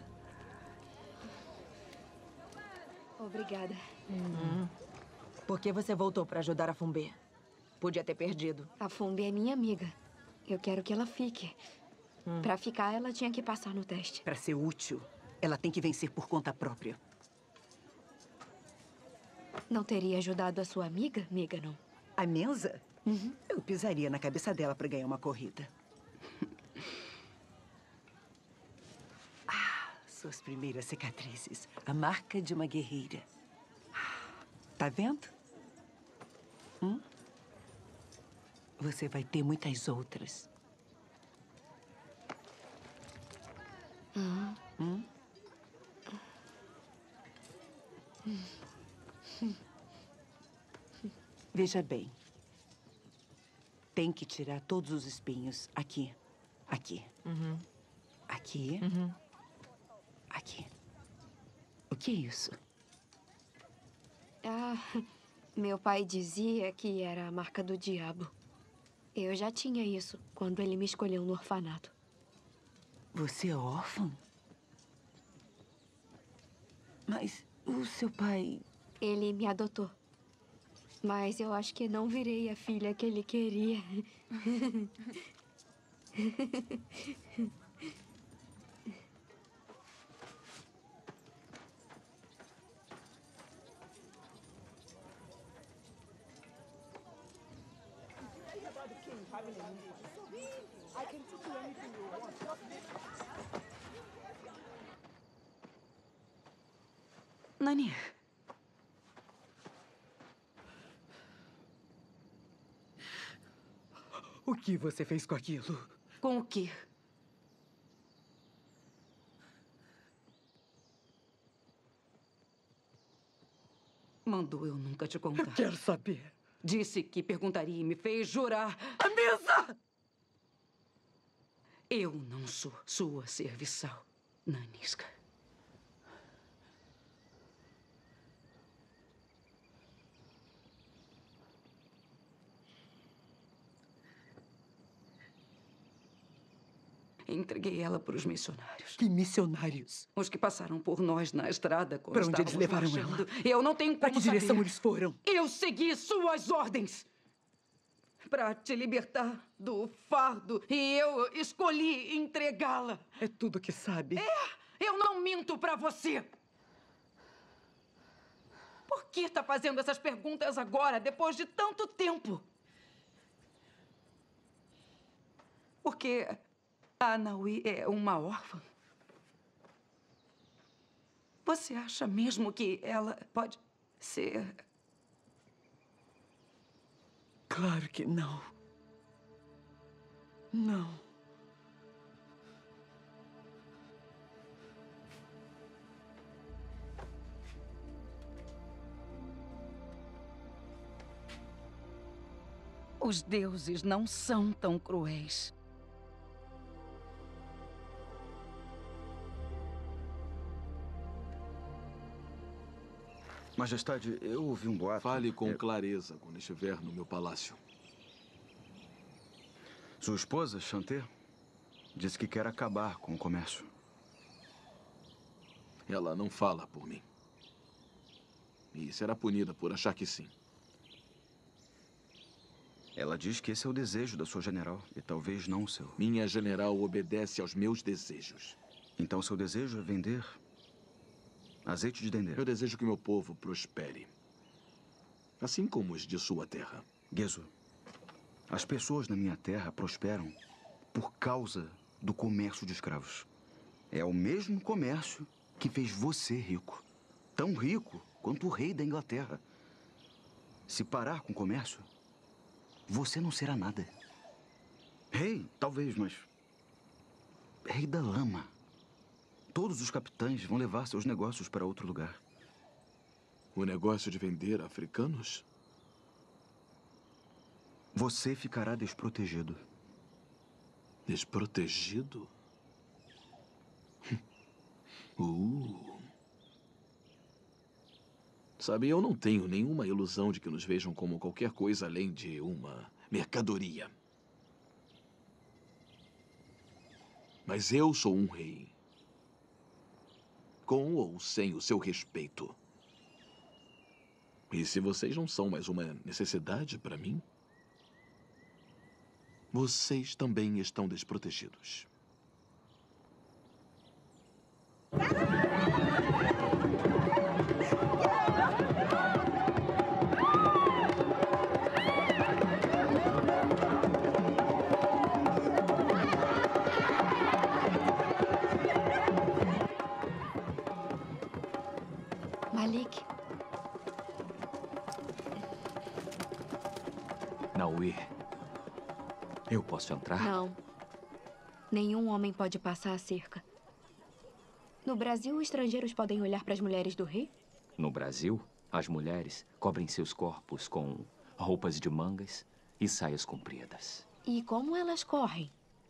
Obrigada. Hum. Por que você voltou para ajudar a Fumbê? Podia ter perdido. A Fumbê é minha amiga. Eu quero que ela fique. Hum. Para ficar, ela tinha que passar no teste. Para ser útil, ela tem que vencer por conta própria. Não teria ajudado a sua amiga, Meganon? A Menza? Uhum. Eu pisaria na cabeça dela para ganhar uma corrida. Ah, suas primeiras cicatrizes. A marca de uma guerreira. Tá vendo? Hum? Você vai ter muitas outras. Uhum. Hum? Veja bem. Tem que tirar todos os espinhos. Aqui. Aqui. Uhum. Aqui. Uhum. Aqui. O que é isso? Ah, meu pai dizia que era a marca do diabo. Eu já tinha isso quando ele me escolheu no orfanato. Você é órfã? Mas o seu pai... Ele me adotou. Mas eu acho que não virei a filha que ele queria. Nani. O que você fez com aquilo? Com o quê? Mandou eu nunca te contar. Eu quero saber. Disse que perguntaria e me fez jurar. A mesa! Eu não sou sua serviçal, Nanisca. Entreguei ela para os missionários. Que missionários? Os que passaram por nós na estrada quando Para onde eles levaram marchando. ela? Eu não tenho como Para que saber. direção eles foram? Eu segui suas ordens. Para te libertar do fardo. E eu escolhi entregá-la. É tudo que sabe. É, eu não minto para você. Por que está fazendo essas perguntas agora, depois de tanto tempo? Porque a Naui é uma órfã? Você acha mesmo que ela pode ser... Claro que não. Não. Os deuses não são tão cruéis. Majestade, eu ouvi um boato. Fale com eu... clareza quando estiver no meu palácio. Sua esposa, Chanté, disse que quer acabar com o comércio. Ela não fala por mim. E será punida por achar que sim. Ela diz que esse é o desejo da sua general, e talvez não o seu. Minha general obedece aos meus desejos. Então seu desejo é vender azeite de dendê. Eu desejo que meu povo prospere. Assim como os de sua terra. Gezo, as pessoas na minha terra prosperam por causa do comércio de escravos. É o mesmo comércio que fez você rico. Tão rico quanto o rei da Inglaterra. Se parar com o comércio, você não será nada. Rei, talvez, mas... rei da lama. Todos os capitães vão levar seus negócios para outro lugar. O negócio de vender africanos? Você ficará desprotegido. Desprotegido? Uh. Sabe, eu não tenho nenhuma ilusão de que nos vejam como qualquer coisa além de uma mercadoria. Mas eu sou um rei. Com ou sem o seu respeito. E se vocês não são mais uma necessidade para mim, vocês também estão desprotegidos. Malik. Naui, eu posso entrar? Não. Nenhum homem pode passar a cerca. No Brasil, estrangeiros podem olhar para as mulheres do rei? No Brasil, as mulheres cobrem seus corpos com roupas de mangas e saias compridas. E como elas correm?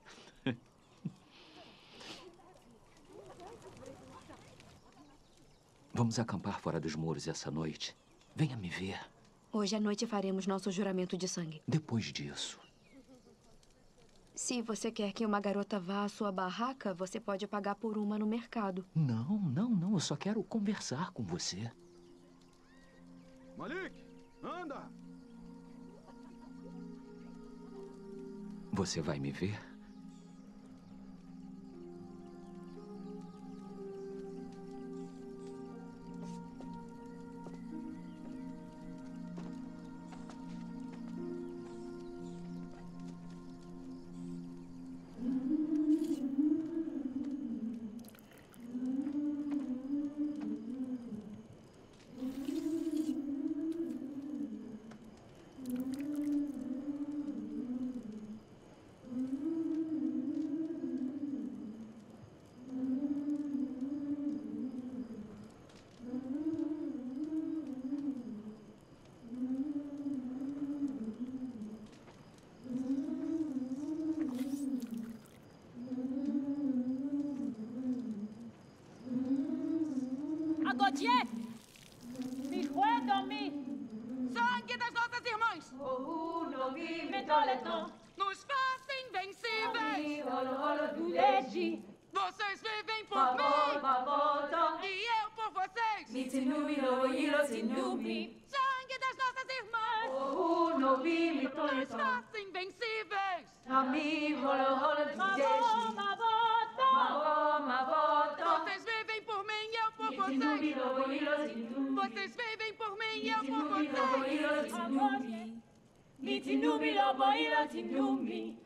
Vamos acampar fora dos muros essa noite. Venha me ver. Hoje à noite faremos nosso juramento de sangue. Depois disso. Se você quer que uma garota vá à sua barraca, você pode pagar por uma no mercado. Não, não, não. Eu só quero conversar com você. Malik, anda! Você vai me ver? Gautier! Michel dormi! Sangue das nossas irmãs! Oh, no vive nos fazem invencíveis! Vocês vivem por mim! E eu por vocês! Sangue das nossas irmãs! Oh, no vive nos fazem invencíveis! Vocês vivem por mim e eu por vocês! Vocês vivem por mim e eu por vocês!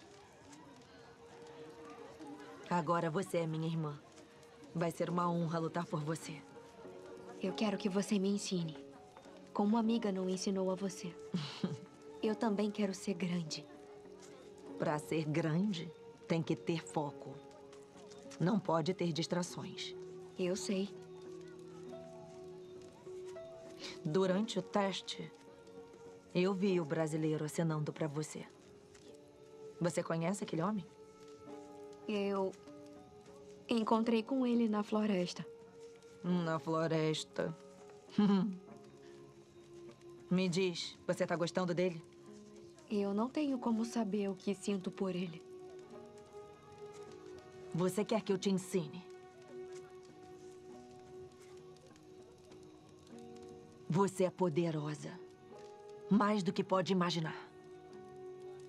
Agora você é minha irmã. Vai ser uma honra lutar por você. Eu quero que você me ensine. Como uma amiga não ensinou a você. Eu também quero ser grande. Para ser grande, tem que ter foco. Não pode ter distrações. Eu sei. Durante o teste, eu vi o brasileiro acenando para você. Você conhece aquele homem? Eu encontrei com ele na floresta. Na floresta. Me diz, você tá gostando dele? Eu não tenho como saber o que sinto por ele. Você quer que eu te ensine? Você é poderosa. Mais do que pode imaginar.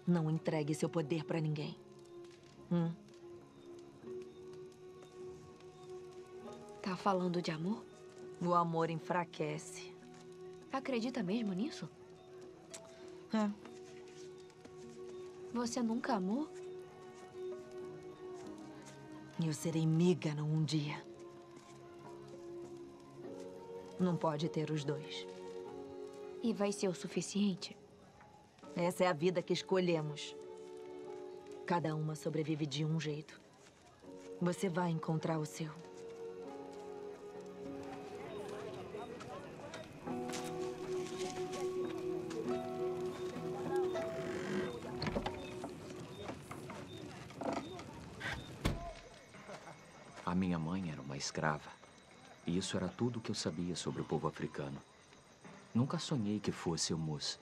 Não entregue seu poder pra ninguém. Hum? Tá falando de amor? O amor enfraquece. Acredita mesmo nisso? É. Você nunca amou? Eu serei Mígano um dia. Não pode ter os dois. E vai ser o suficiente? Essa é a vida que escolhemos. Cada uma sobrevive de um jeito. Você vai encontrar o seu. A minha mãe era uma escrava. E isso era tudo o que eu sabia sobre o povo africano. Nunca sonhei que fôssemos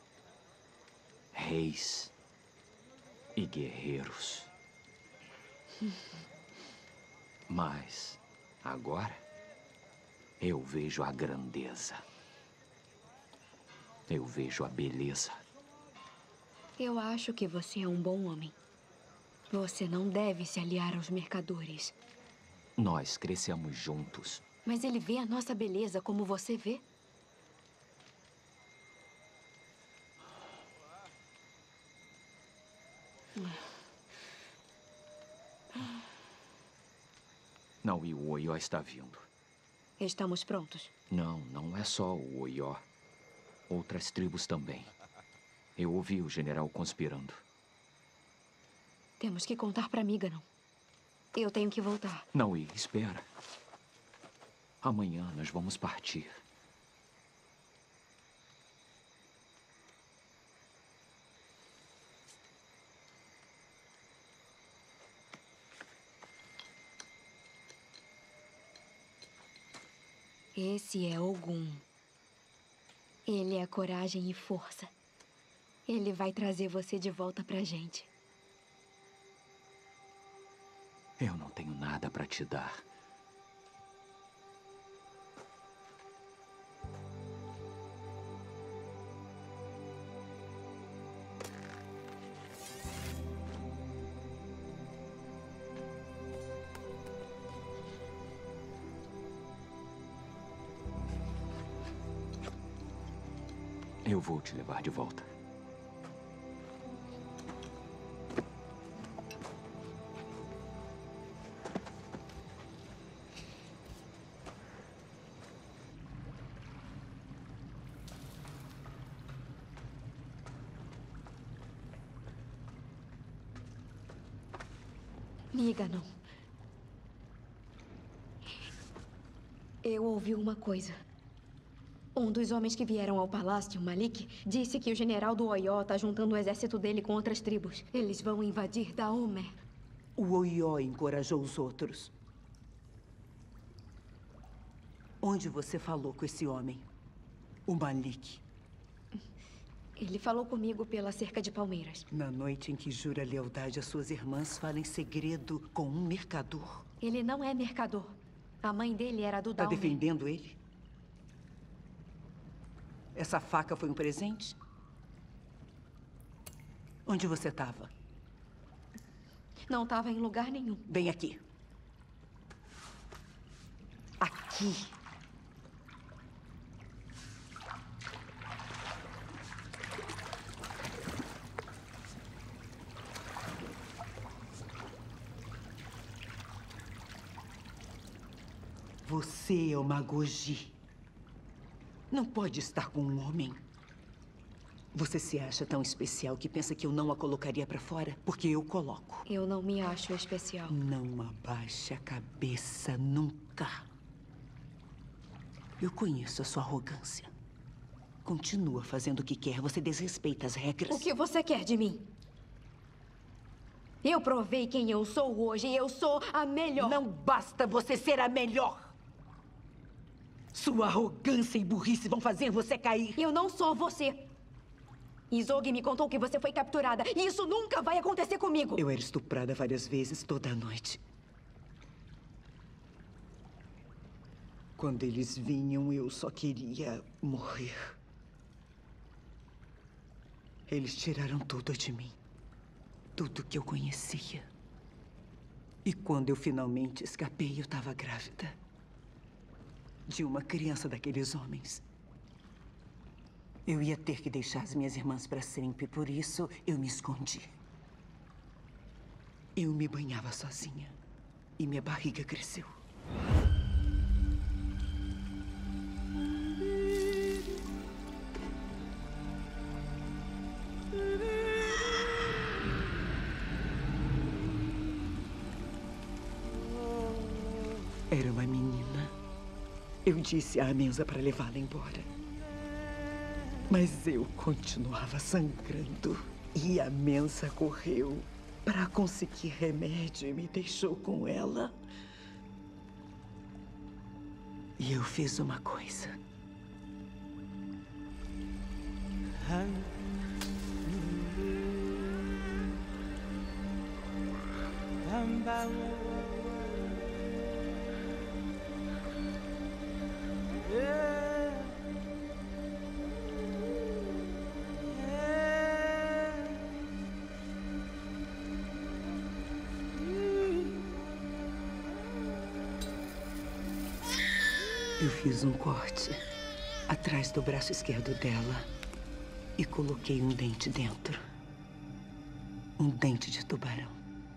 reis e guerreiros. Mas agora eu vejo a grandeza. Eu vejo a beleza. Eu acho que você é um bom homem. Você não deve se aliar aos mercadores. Nós crescemos juntos. Mas ele vê a nossa beleza como você vê? Não, e o Oió está vindo. Estamos prontos. Não, não é só o Oió. Outras tribos também. Eu ouvi o general conspirando. Temos que contar para Mígano. Eu tenho que voltar. Não, e espera. Amanhã nós vamos partir. Esse é Ogum. Ele é coragem e força. Ele vai trazer você de volta pra gente. Eu não tenho nada para te dar. Eu vou te levar de volta. Mígano. Eu ouvi uma coisa. Um dos homens que vieram ao palácio, Malik, disse que o general do Oió está juntando o exército dele com outras tribos. Eles vão invadir Daomé. O Oió encorajou os outros. Onde você falou com esse homem? O Malik. Ele falou comigo pela cerca de palmeiras. Na noite em que jura lealdade às suas irmãs, fala em segredo com um mercador. Ele não é mercador. A mãe dele era do Está Daomé. defendendo ele? Essa faca foi um presente? Onde você estava? Não estava em lugar nenhum. Vem aqui. Aqui. Você é uma Goji. Não pode estar com um homem. Você se acha tão especial que pensa que eu não a colocaria pra fora? Porque eu coloco. Eu não me acho especial. Não abaixe a cabeça nunca. Eu conheço a sua arrogância. Continua fazendo o que quer. Você desrespeita as regras. O que você quer de mim? Eu provei quem eu sou hoje e eu sou a melhor. Não basta você ser a melhor. Sua arrogância e burrice vão fazer você cair. Eu não sou você. Izog me contou que você foi capturada. E isso nunca vai acontecer comigo. Eu era estuprada várias vezes, toda noite. Quando eles vinham, eu só queria morrer. Eles tiraram tudo de mim. tudo que eu conhecia. E quando eu finalmente escapei, eu estava grávida de uma criança daqueles homens. Eu ia ter que deixar as minhas irmãs para sempre, por isso eu me escondi. Eu me banhava sozinha e minha barriga cresceu. Era uma menina. Eu disse à Amenza para levá-la embora. Mas eu continuava sangrando. E a Amenza correu para conseguir remédio e me deixou com ela. E eu fiz uma coisa. Eu fiz um corte atrás do braço esquerdo dela e coloquei um dente dentro. Um dente de tubarão.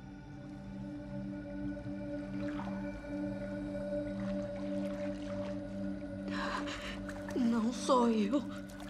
Não sou eu.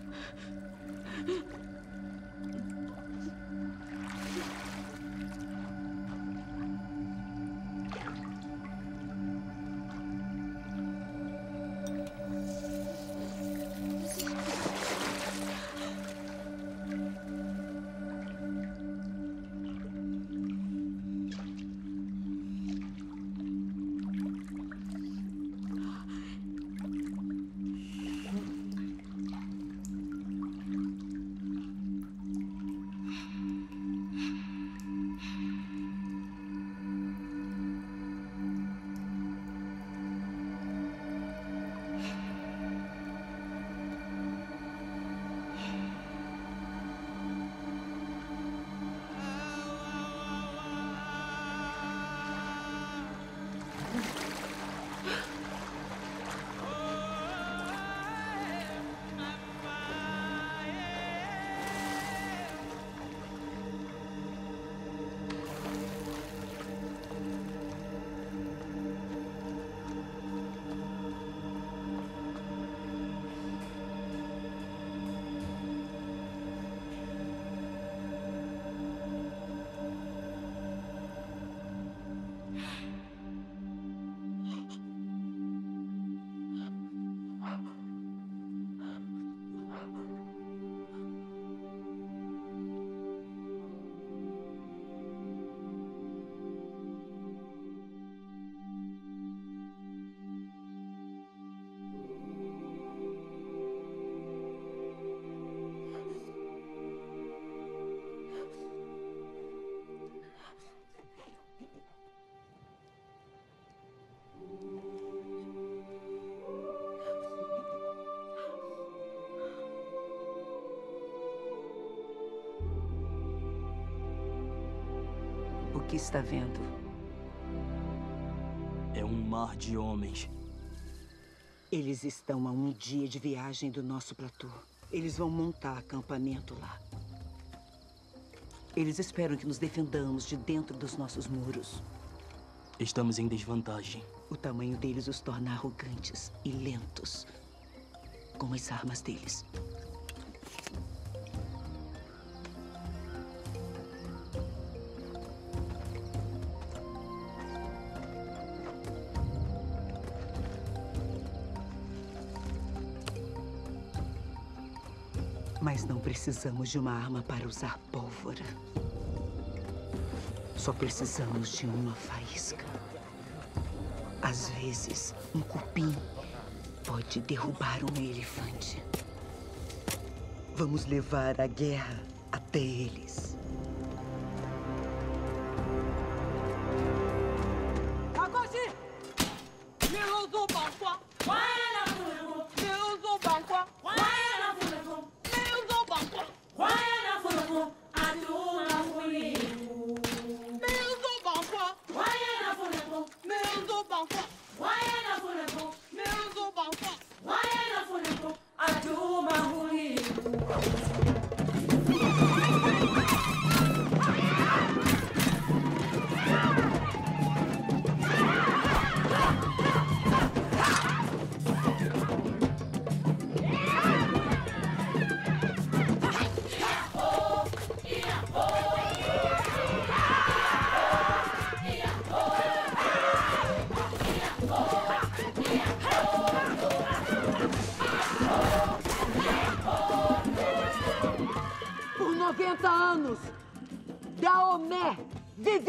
O que está vendo? É um mar de homens. Eles estão a um dia de viagem do nosso platô. Eles vão montar acampamento lá. Eles esperam que nos defendamos de dentro dos nossos muros. Estamos em desvantagem. O tamanho deles os torna arrogantes e lentos, com as armas deles. Mas não precisamos de uma arma para usar pólvora. Só precisamos de uma faísca. Às vezes, um cupim pode derrubar um elefante. Vamos levar a guerra até eles.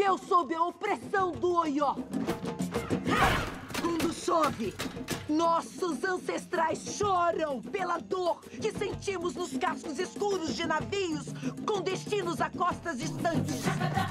viveu sob a opressão do Oió. Quando chove, nossos ancestrais choram pela dor que sentimos nos cascos escuros de navios com destinos a costas distantes.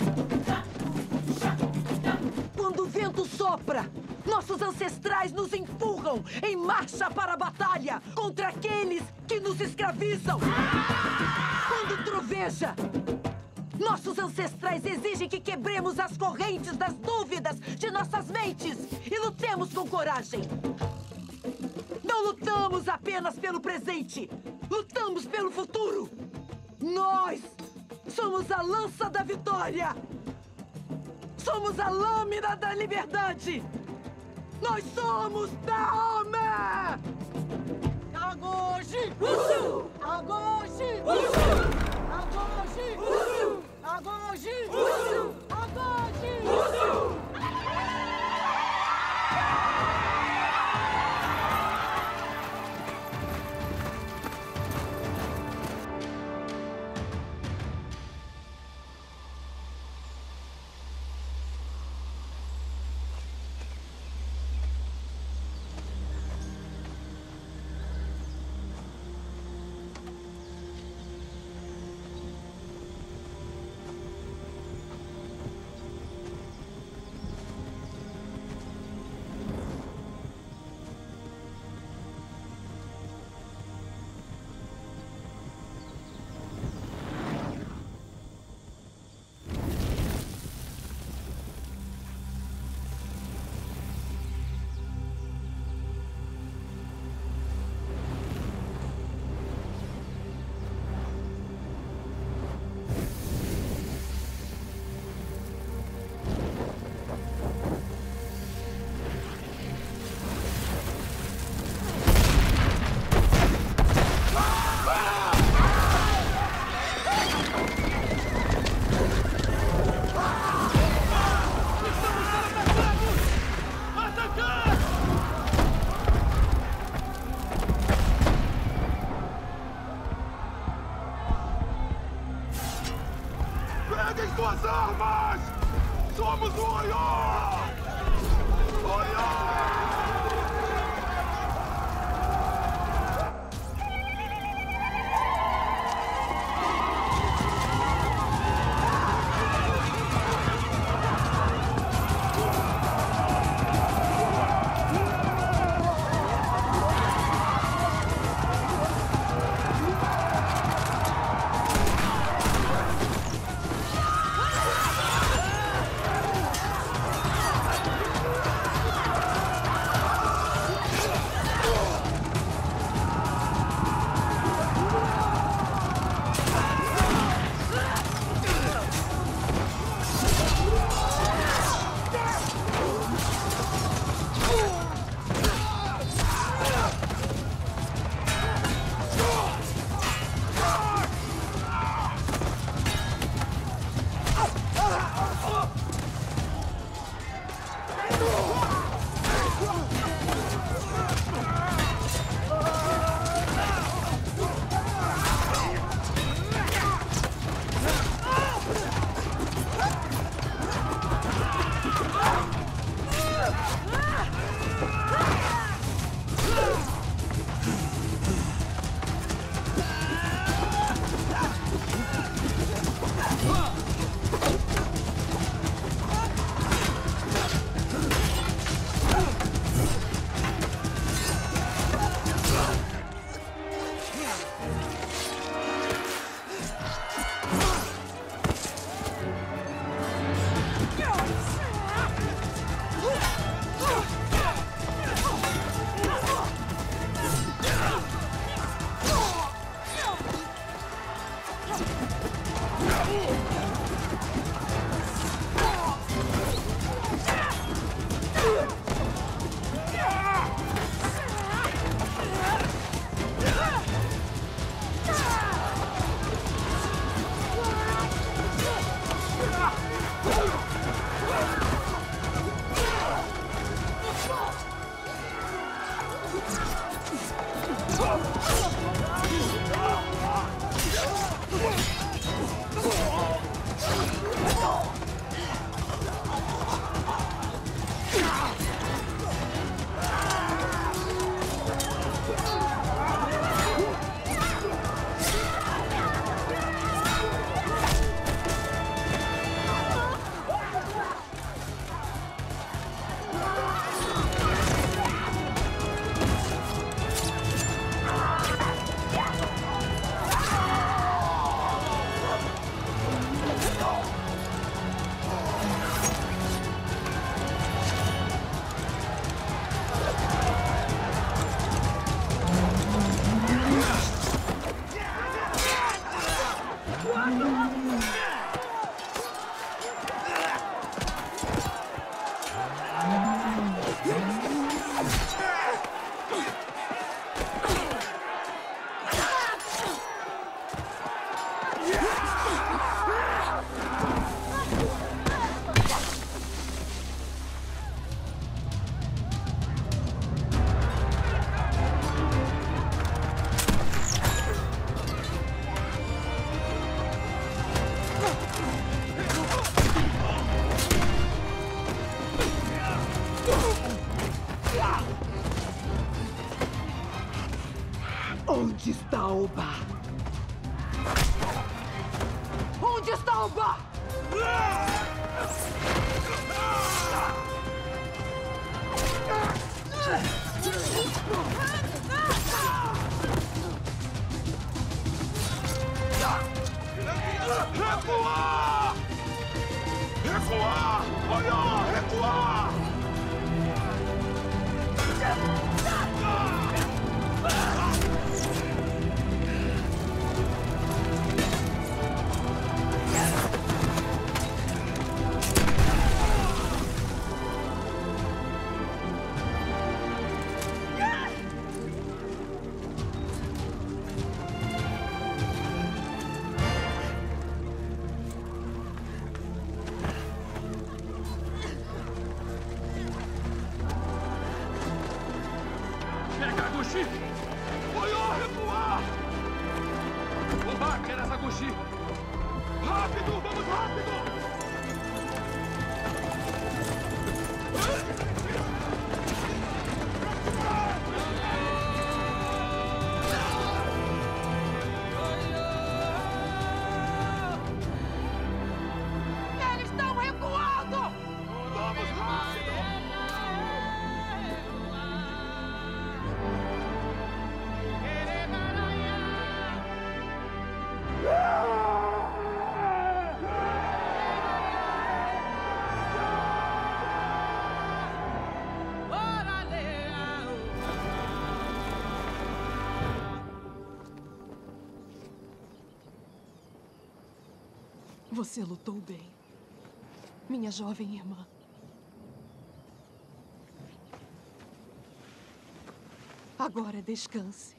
Quando o vento sopra, nossos ancestrais nos empurram em marcha para a batalha contra aqueles que nos escravizam. Quando troveja, nossos ancestrais exigem que quebremos as correntes das dúvidas de nossas mentes e lutemos com coragem. Não lutamos apenas pelo presente, lutamos pelo futuro. Nós somos a lança da vitória. Somos a lâmina da liberdade. Nós somos Daomé! Agoshi! Usu! Agoshi! Usu! Agoshi! Usu! Agoshi! Usu! Agoshi! Usu! Peguem suas armas! Somos o Oió! Oió! Ah! está o Ba? Onde está o Ba? Recuar! Recuar! Olha! Recuar! Pega Agushi! Olhou, recuar! Oba, quer essa Agushi! Rápido, vamos rápido! Eles estão recuando! Vamos rápido! Você lutou bem, minha jovem irmã. Agora descanse.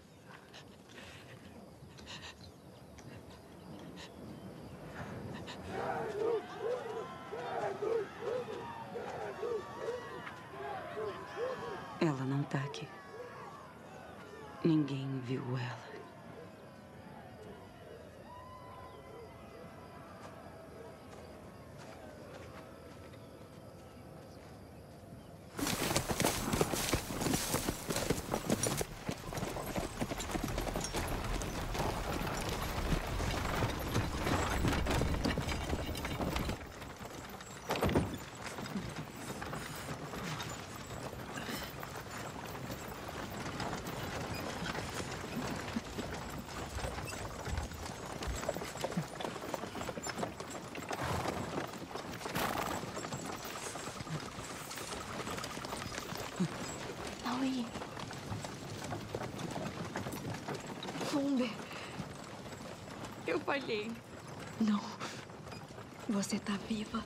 Ela não tá aqui. Ninguém viu ela. Aoi. Fumber. Eu falhei. Não. Você tá viva.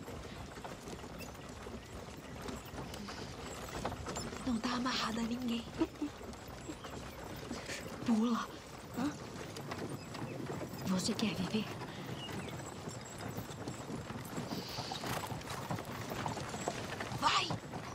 Não tá amarrada a ninguém. Pula. Hã? Você quer viver? Vai!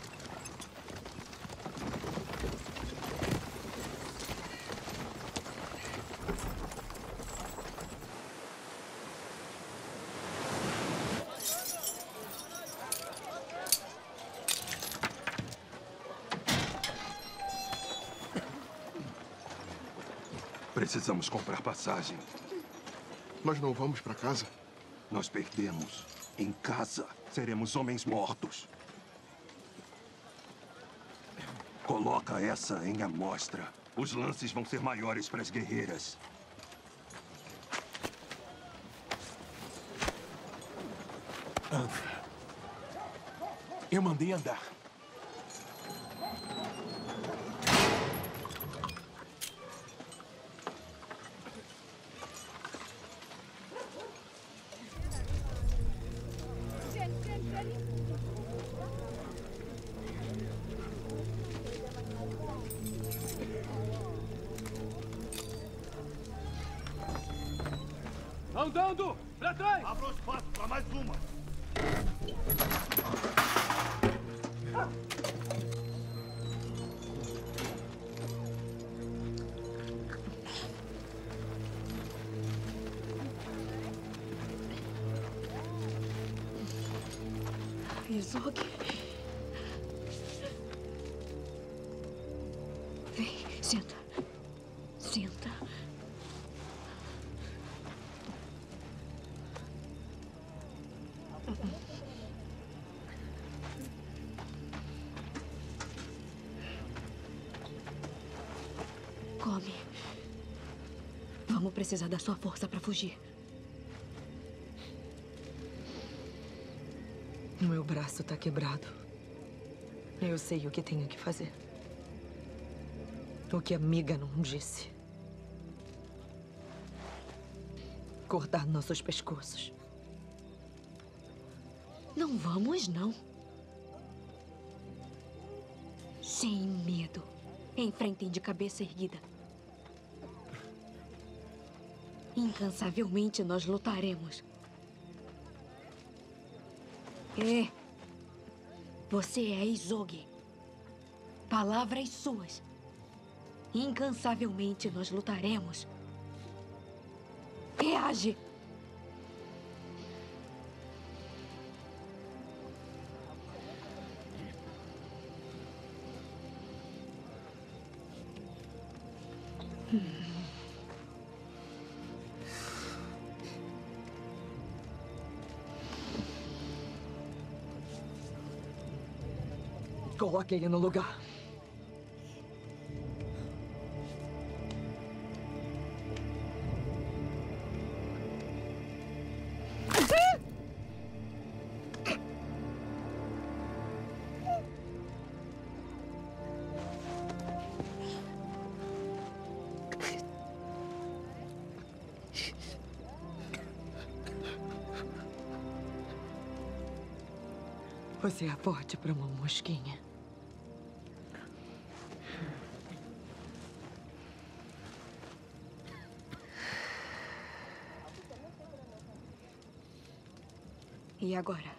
Precisamos comprar passagem. Nós não vamos para casa? Nós perdemos. Em casa, seremos homens mortos. Coloca essa em amostra. Os lances vão ser maiores para as guerreiras. Anda. Eu mandei andar. Andando! Pra trás! Abra o espaço para mais uma! Isoki. Vem, senta. Senta. vou precisar da sua força para fugir. O meu braço tá quebrado. Eu sei o que tenho que fazer. O que a amiga não disse. Cortar nossos pescoços. Não vamos, não. Sem medo. Enfrentem de cabeça erguida. Incansavelmente nós lutaremos. É. Você é Izogue. Palavras suas. Incansavelmente nós lutaremos. Reage! Coloque ele no lugar. Você é forte para uma mosquinha. E agora?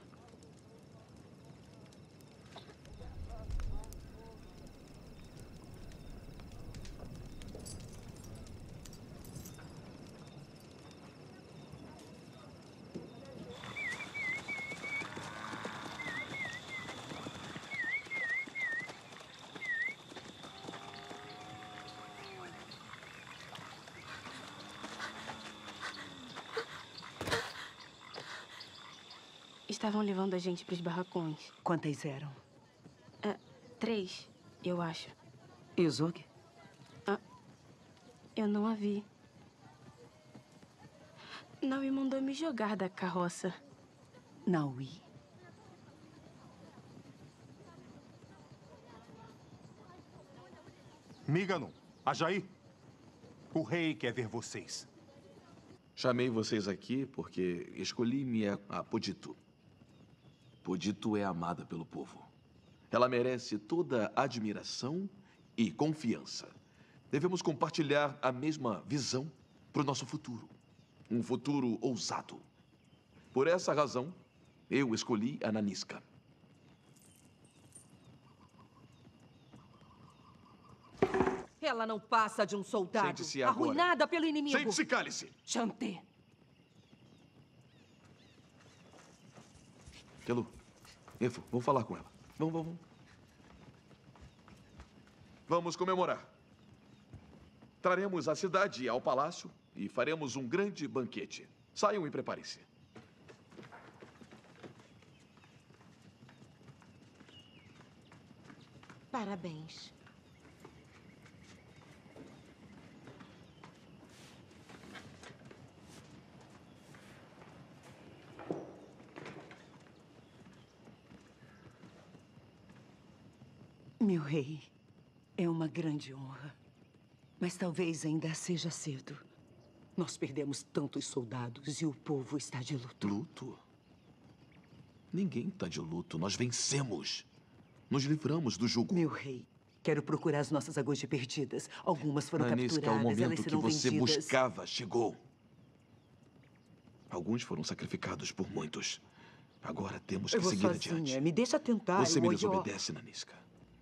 Estavam levando a gente para os barracões. Quantas eram? É, três, eu acho. Izogue? Ah, eu não a vi. Naui mandou me jogar da carroça. Naui? Mígano, Ajaí, o rei quer ver vocês. Chamei vocês aqui porque escolhi minha a Podito. Podito é amada pelo povo. Ela merece toda admiração e confiança. Devemos compartilhar a mesma visão para o nosso futuro. Um futuro ousado. Por essa razão, eu escolhi a Nanisca. Ela não passa de um soldado. Sente-se agora. Arruinada pelo inimigo. Sente-se, cale-se. Chantê. Kelu, Efo, vamos falar com ela. Vamos, vamos. Vamos comemorar. Traremos a cidade ao palácio e faremos um grande banquete. Saiam e preparem-se. Parabéns. Meu rei, é uma grande honra. Mas talvez ainda seja cedo. Nós perdemos tantos soldados e o povo está de luto. Luto? Ninguém está de luto. Nós vencemos. Nos livramos do jugo. Meu rei, quero procurar as nossas Agoji perdidas. Algumas foram Nanisca, capturadas, o momento elas que serão você vendidas. buscava chegou. Alguns foram sacrificados por muitos. Agora temos que Eu vou seguir sozinha. adiante. Me deixa tentar. Você me o Oió- desobedece, Nanisca.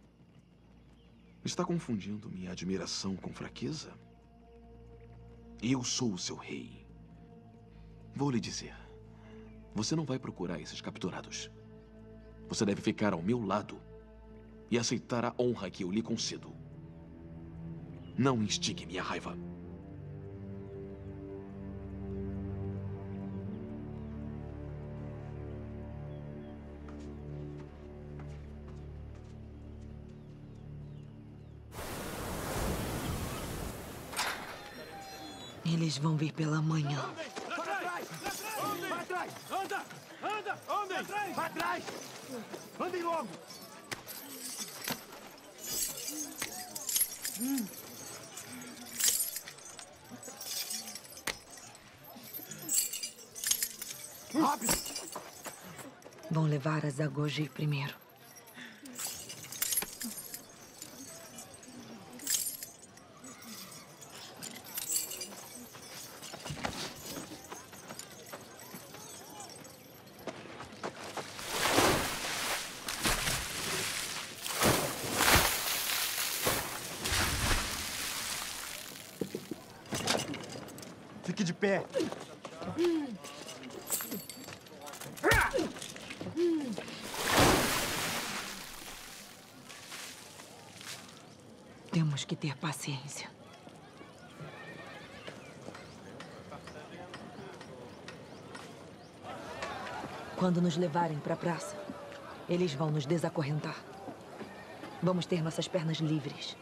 Está confundindo minha admiração com fraqueza? Eu sou o seu rei. Vou lhe dizer. Você não vai procurar esses capturados. Você deve ficar ao meu lado e aceitar a honra que eu lhe concedo. Não instigue minha raiva. Eles vão vir pela manhã. Para trás! Para trás! Anda! Anda! Andem! Para trás! Andem logo! Hum. Rápido! Vão levar a Zagorji primeiro. Fique de pé. Temos que ter paciência. Quando nos levarem para a praça, eles vão nos desacorrentar. Vamos ter nossas pernas livres.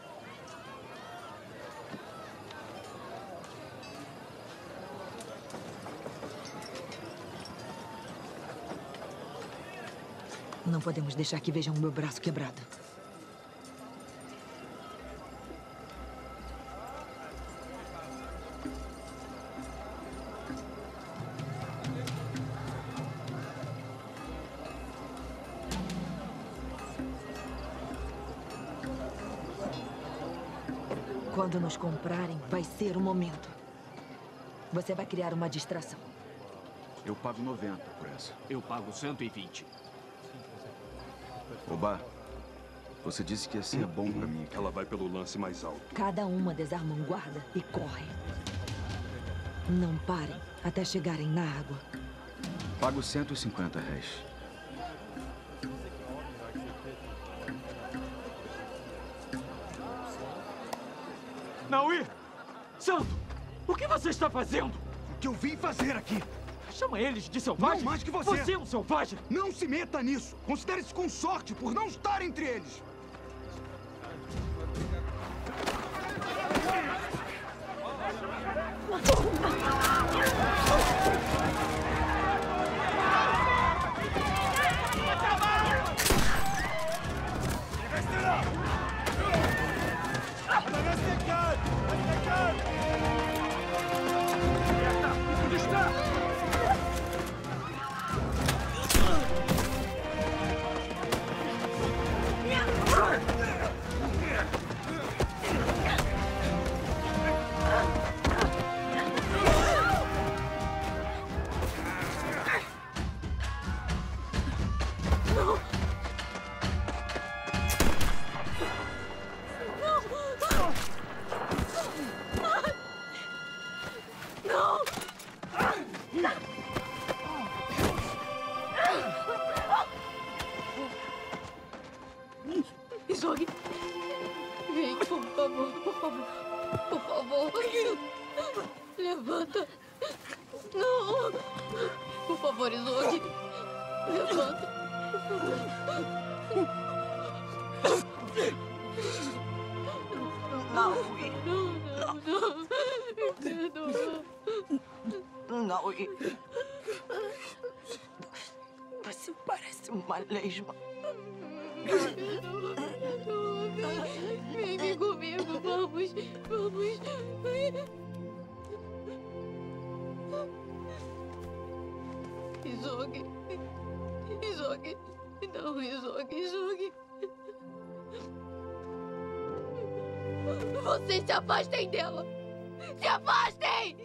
Não podemos deixar que vejam o meu braço quebrado. Quando nos comprarem, vai ser o momento. Você vai criar uma distração. Eu pago noventa por essa. Eu pago cento e vinte. Oba, você disse que esse é bom pra mim. Ela vai pelo lance mais alto. Cada uma desarma um guarda e corre. Não parem até chegarem na água. Pago cento e cinquenta réis. Naui! Santo! O que você está fazendo? O que eu vim fazer aqui? Chama eles de selvagens? Não mais que você! Você é um selvagem! Não se meta nisso! Considere-se com sorte por não estar entre eles! Izog, vem, por favor, por favor, por favor. Levanta. Não. Por favor, Izog. Levanta. Não, não, não, não. Me perdoa. Não, você parece uma lesma. Vem, vem comigo, vamos, vamos. Izog, Izog, não, Izog, Izog. Vocês se afastem dela! Se afastem!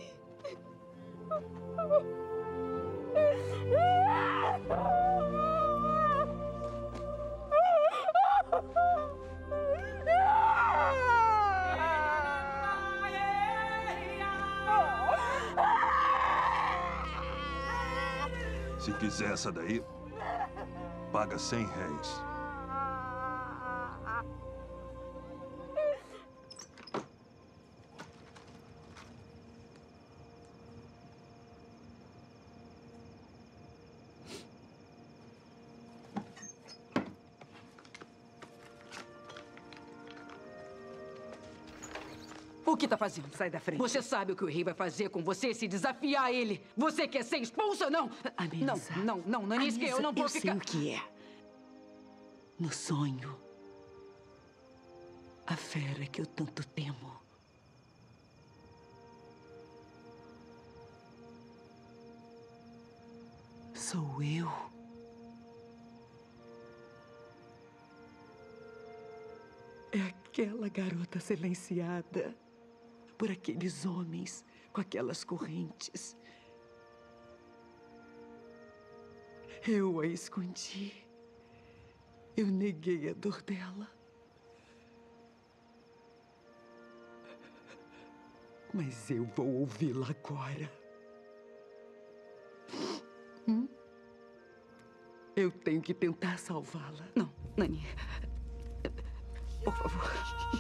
Se quiser essa daí, paga cem réis. O que está fazendo? Sai da frente. Você sabe o que o rei vai fazer com você se desafiar ele. Você quer ser expulsa ou não? Amenza. Não, não, não, Nanisca, eu não vou eu ficar... sei o que é. No sonho, a fera que eu tanto temo. Sou eu. É aquela garota silenciada por aqueles homens com aquelas correntes. Eu a escondi. Eu neguei a dor dela. Mas eu vou ouvi-la agora. Hum? Eu tenho que tentar salvá-la. Não, Nani. Por favor.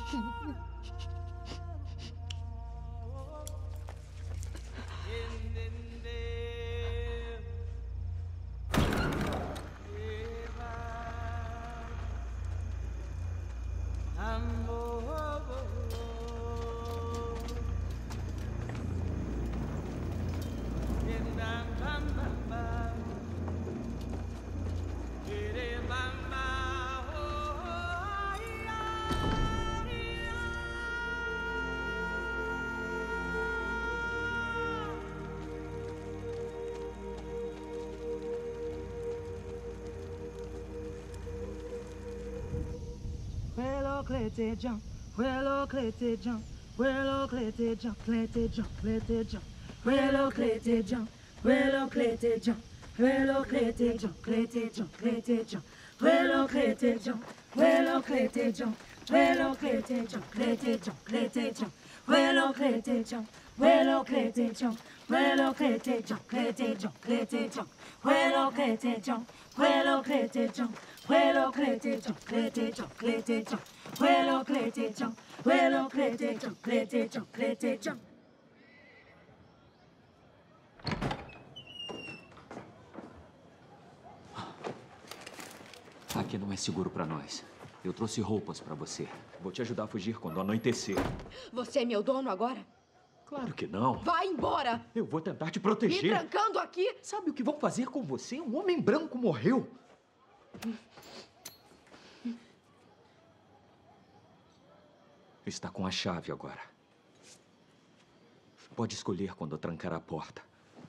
Clété Jean, Quello Clété Jean, Quello Clété Jean, Clété Jean, Clété Jean, Quello Clété Jean, Quello Clété Jean, Quello Clété Jean, Clété Jean, Clété Jean, Quello Clété Jean, Quello Clété Jean, Quello Clété Jean, Clété Jean, Clété Jean, Quello Clété Jean, Quello Clété Jean, Quello Clété Jean, Clété Jean, Clété Jean, Quello Clété Jean, Quello Clété Jean, Quello Clété Jean, Clété Jean, Clété Jean, Quello Clété Jean, Quello Clété Jean, Clété Jean, Clété Jean. Aqui não é seguro pra nós. Eu trouxe roupas pra você. Vou te ajudar a fugir quando anoitecer. Você é meu dono agora? Claro que não. Vai embora! Eu vou tentar te proteger. Me trancando aqui? Sabe o que vão fazer com você? Um homem branco morreu. Está com a chave agora. Pode escolher quando trancar a porta.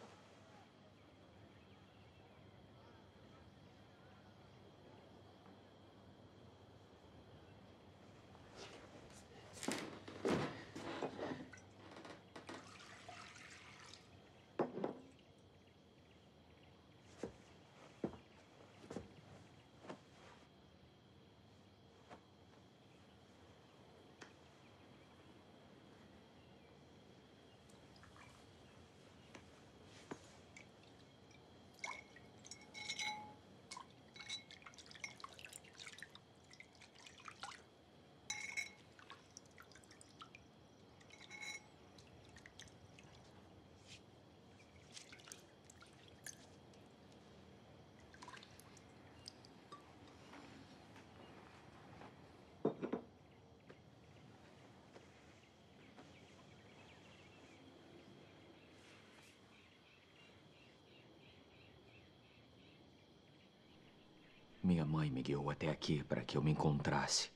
Minha mãe me guiou até aqui para que eu me encontrasse.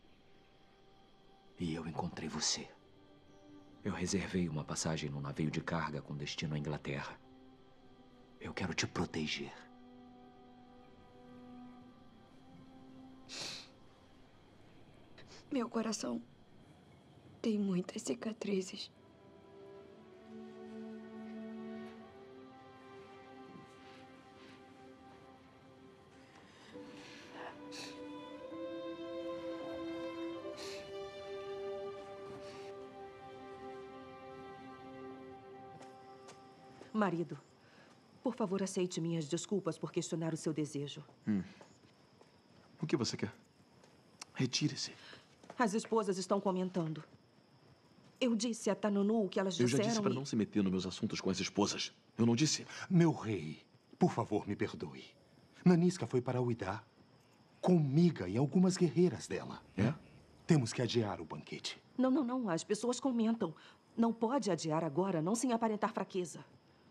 E eu encontrei você. Eu reservei uma passagem num navio de carga com destino à Inglaterra. Eu quero te proteger. Meu coração tem muitas cicatrizes. Marido, por favor, aceite minhas desculpas por questionar o seu desejo. Hum. O que você quer? Retire-se. As esposas estão comentando. Eu disse a Tanunu que elas Eu disseram já disse para e... não se meter nos meus assuntos com as esposas. Eu não disse? Meu rei, por favor, me perdoe. Nanisca foi para Uidá com Miga e algumas guerreiras dela. É? Temos que adiar o banquete. Não, não, não. As pessoas comentam. Não pode adiar agora, não sem aparentar fraqueza.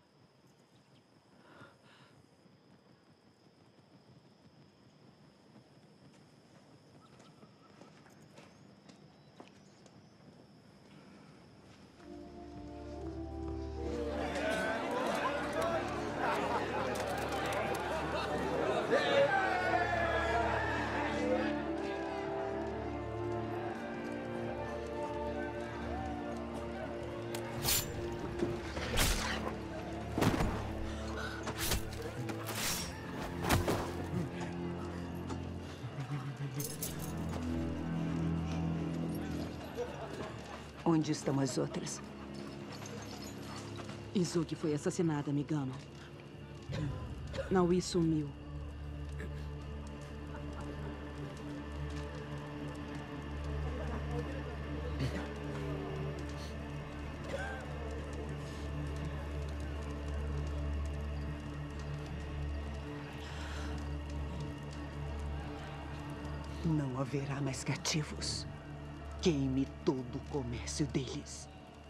Onde estão as outras? Izuki foi assassinada, Migano. Naui sumiu. Não haverá mais cativos. Queime todo o comércio deles.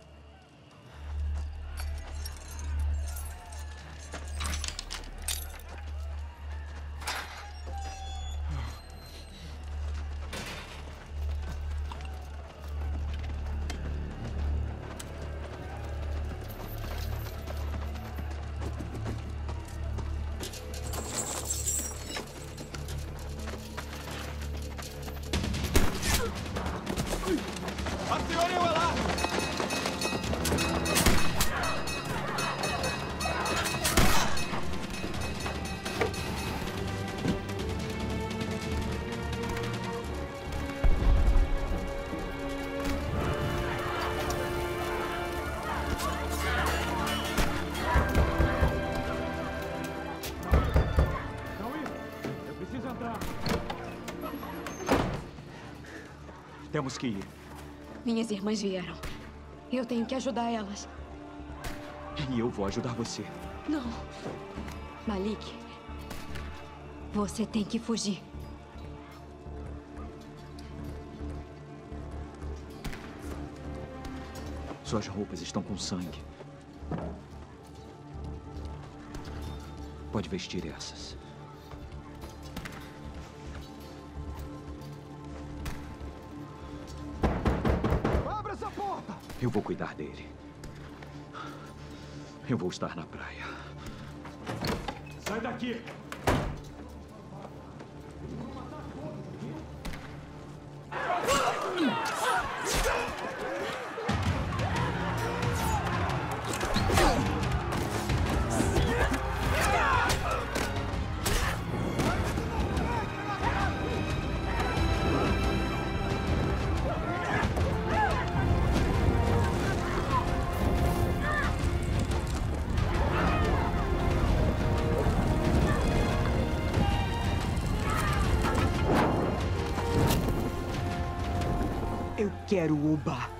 Temos que ir. Minhas irmãs vieram. Eu tenho que ajudar elas. E eu vou ajudar você. Não. Malik, você tem que fugir. Suas roupas estão com sangue. Pode vestir essas. Abra essa porta! Eu vou cuidar dele. Eu vou estar na praia. Sai daqui! Eu quero o Oba.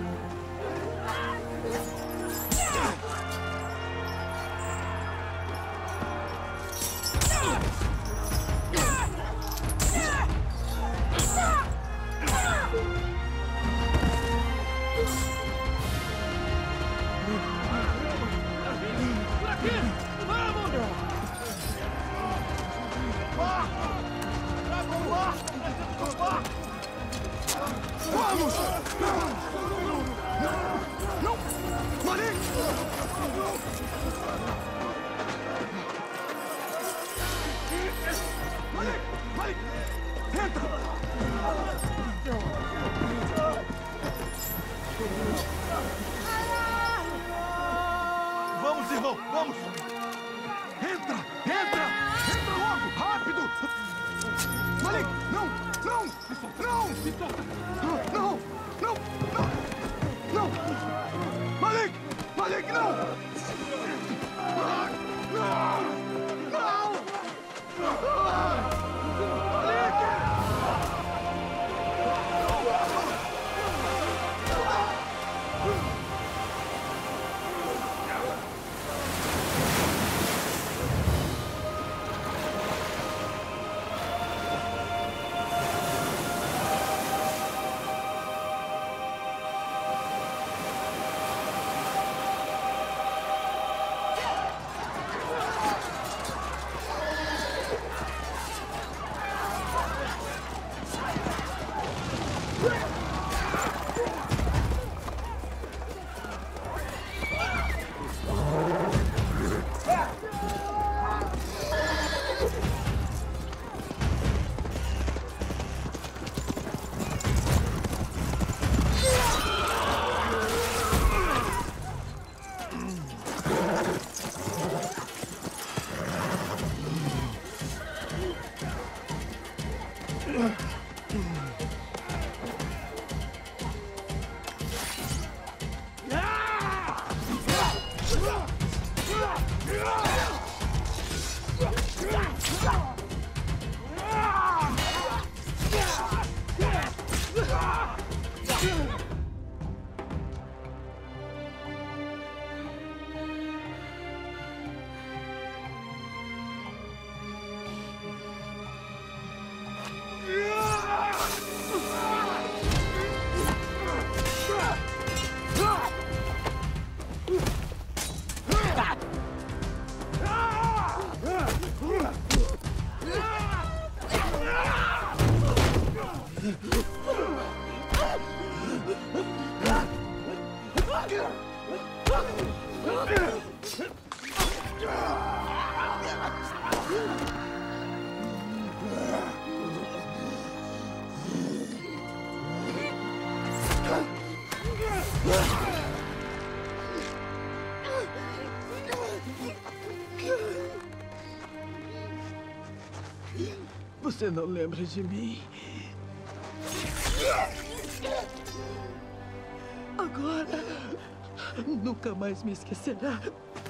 Vamos! Não! Malik! Malik! Malik! Entra! Vamos, irmão! Vamos! Entra! Entra! Entra logo! Rápido! Malik! Não! Não! Não! Não! Não! Não! Não! Malik! Malik, não! Não! Não! Malik! Você não lembra de mim? Agora, nunca mais me esquecerá.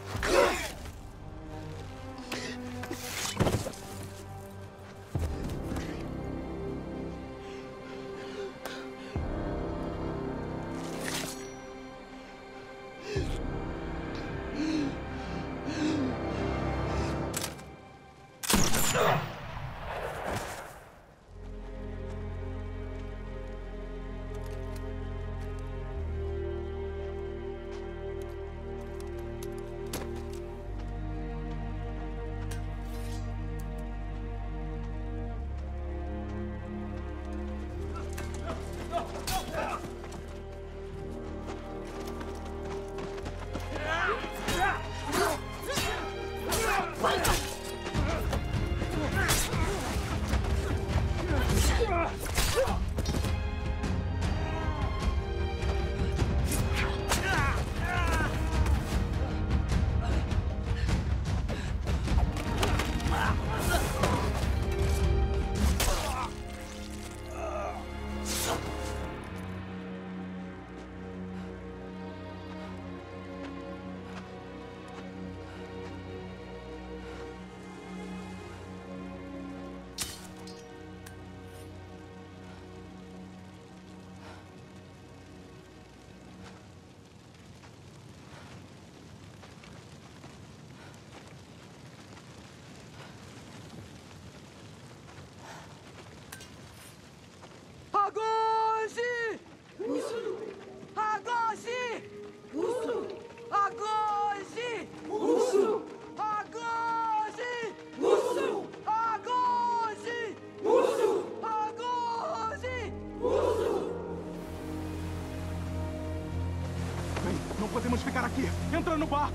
Agoge! Agoge! Agoge! Agoge! Agoge! Agoge! Bem, não podemos ficar aqui. Entra no bar.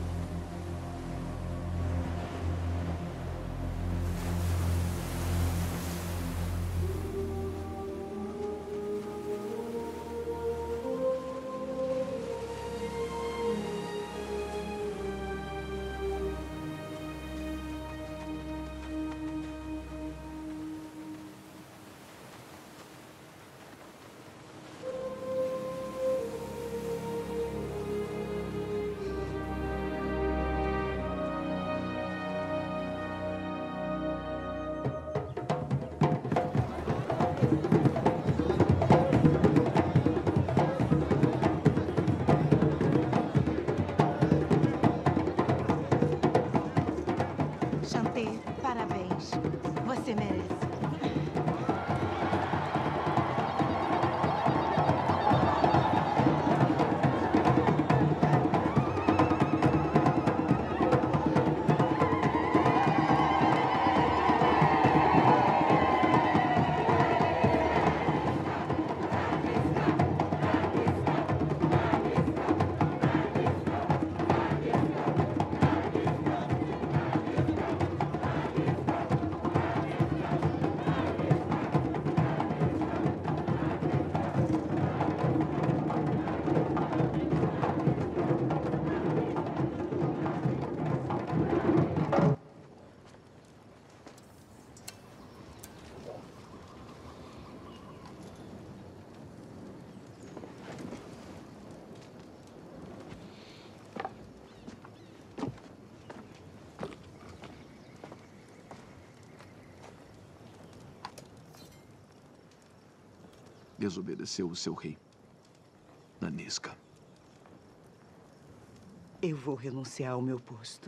desobedeceu o seu rei, Nanisca. Eu vou renunciar ao meu posto.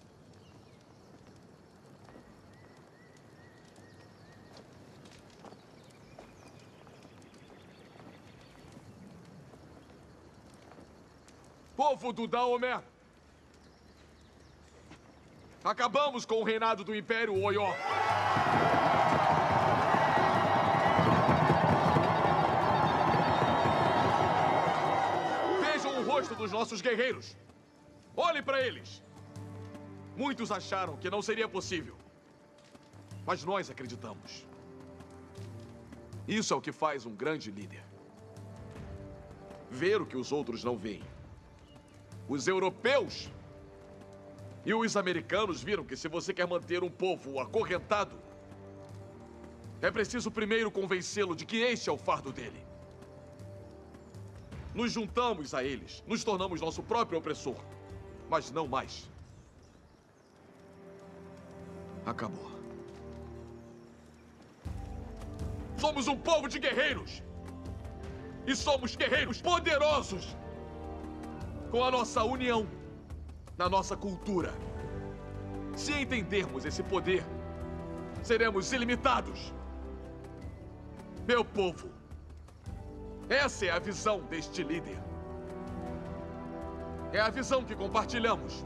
Povo do Daomé! Acabamos com o reinado do Império Oió. Vejam o rosto dos nossos guerreiros. Olhem para eles. Muitos acharam que não seria possível. Mas nós acreditamos. Isso é o que faz um grande líder. Ver o que os outros não veem. Os europeus e os americanos viram que se você quer manter um povo acorrentado, é preciso primeiro convencê-lo de que este é o fardo dele. Nos juntamos a eles, nos tornamos nosso próprio opressor, mas não mais. Acabou. Somos um povo de guerreiros. E somos guerreiros poderosos. Com a nossa união, na nossa cultura. Se entendermos esse poder, seremos ilimitados. Meu povo, essa é a visão deste líder. É a visão que compartilhamos.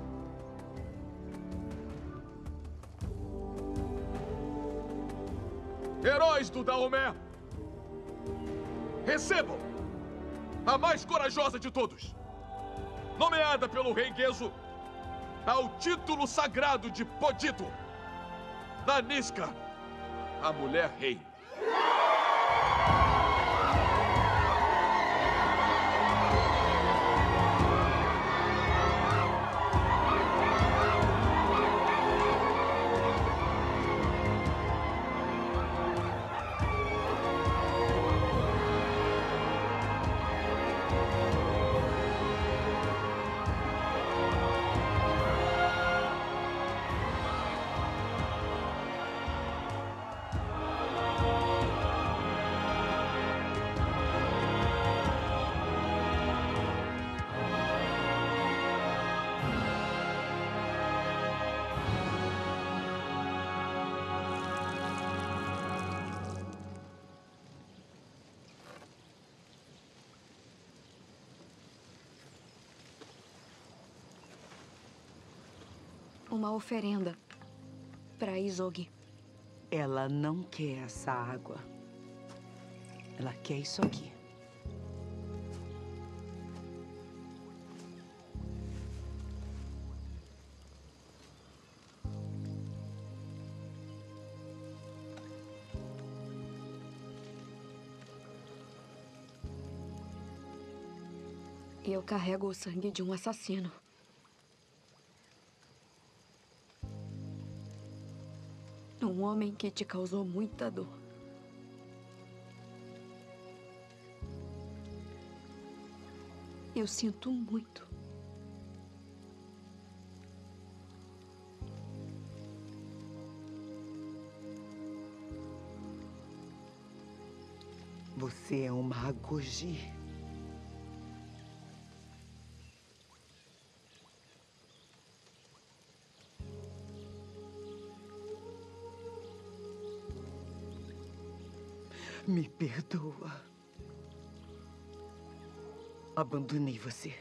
Heróis do Daomé, recebam a mais corajosa de todos, nomeada pelo rei Gezo ao título sagrado de Podito, Nanisca, a mulher rei. Uma oferenda para Izogi. Ela não quer essa água. Ela quer isso aqui. Eu carrego o sangue de um assassino. Um homem que te causou muita dor. Eu sinto muito. Você é uma Agoji. Me perdoa. Abandonei você.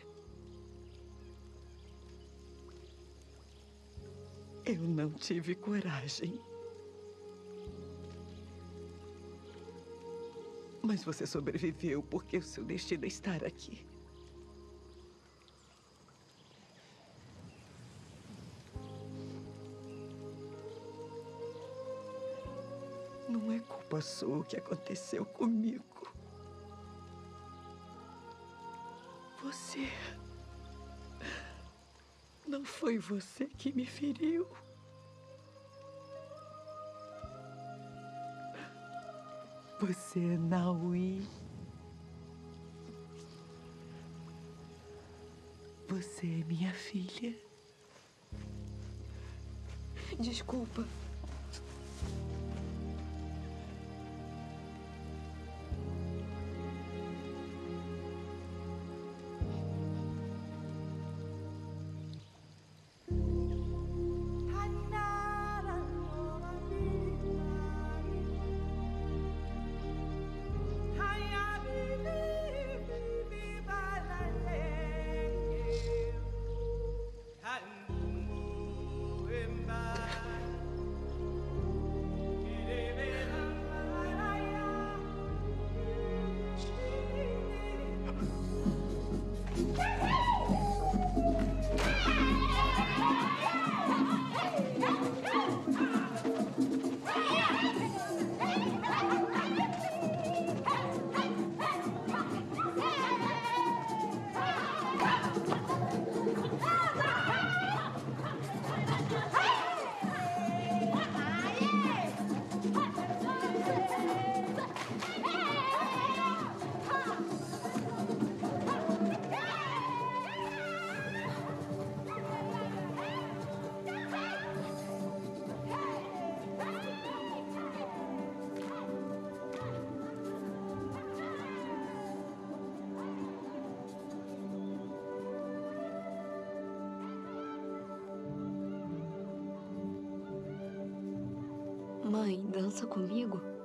Eu não tive coragem. Mas você sobreviveu porque o seu destino é estar aqui. Não é culpa sua o que aconteceu comigo. Você... Não foi você que me feriu. Você é Naui. Você é minha filha. Desculpa. Mãe, dança comigo?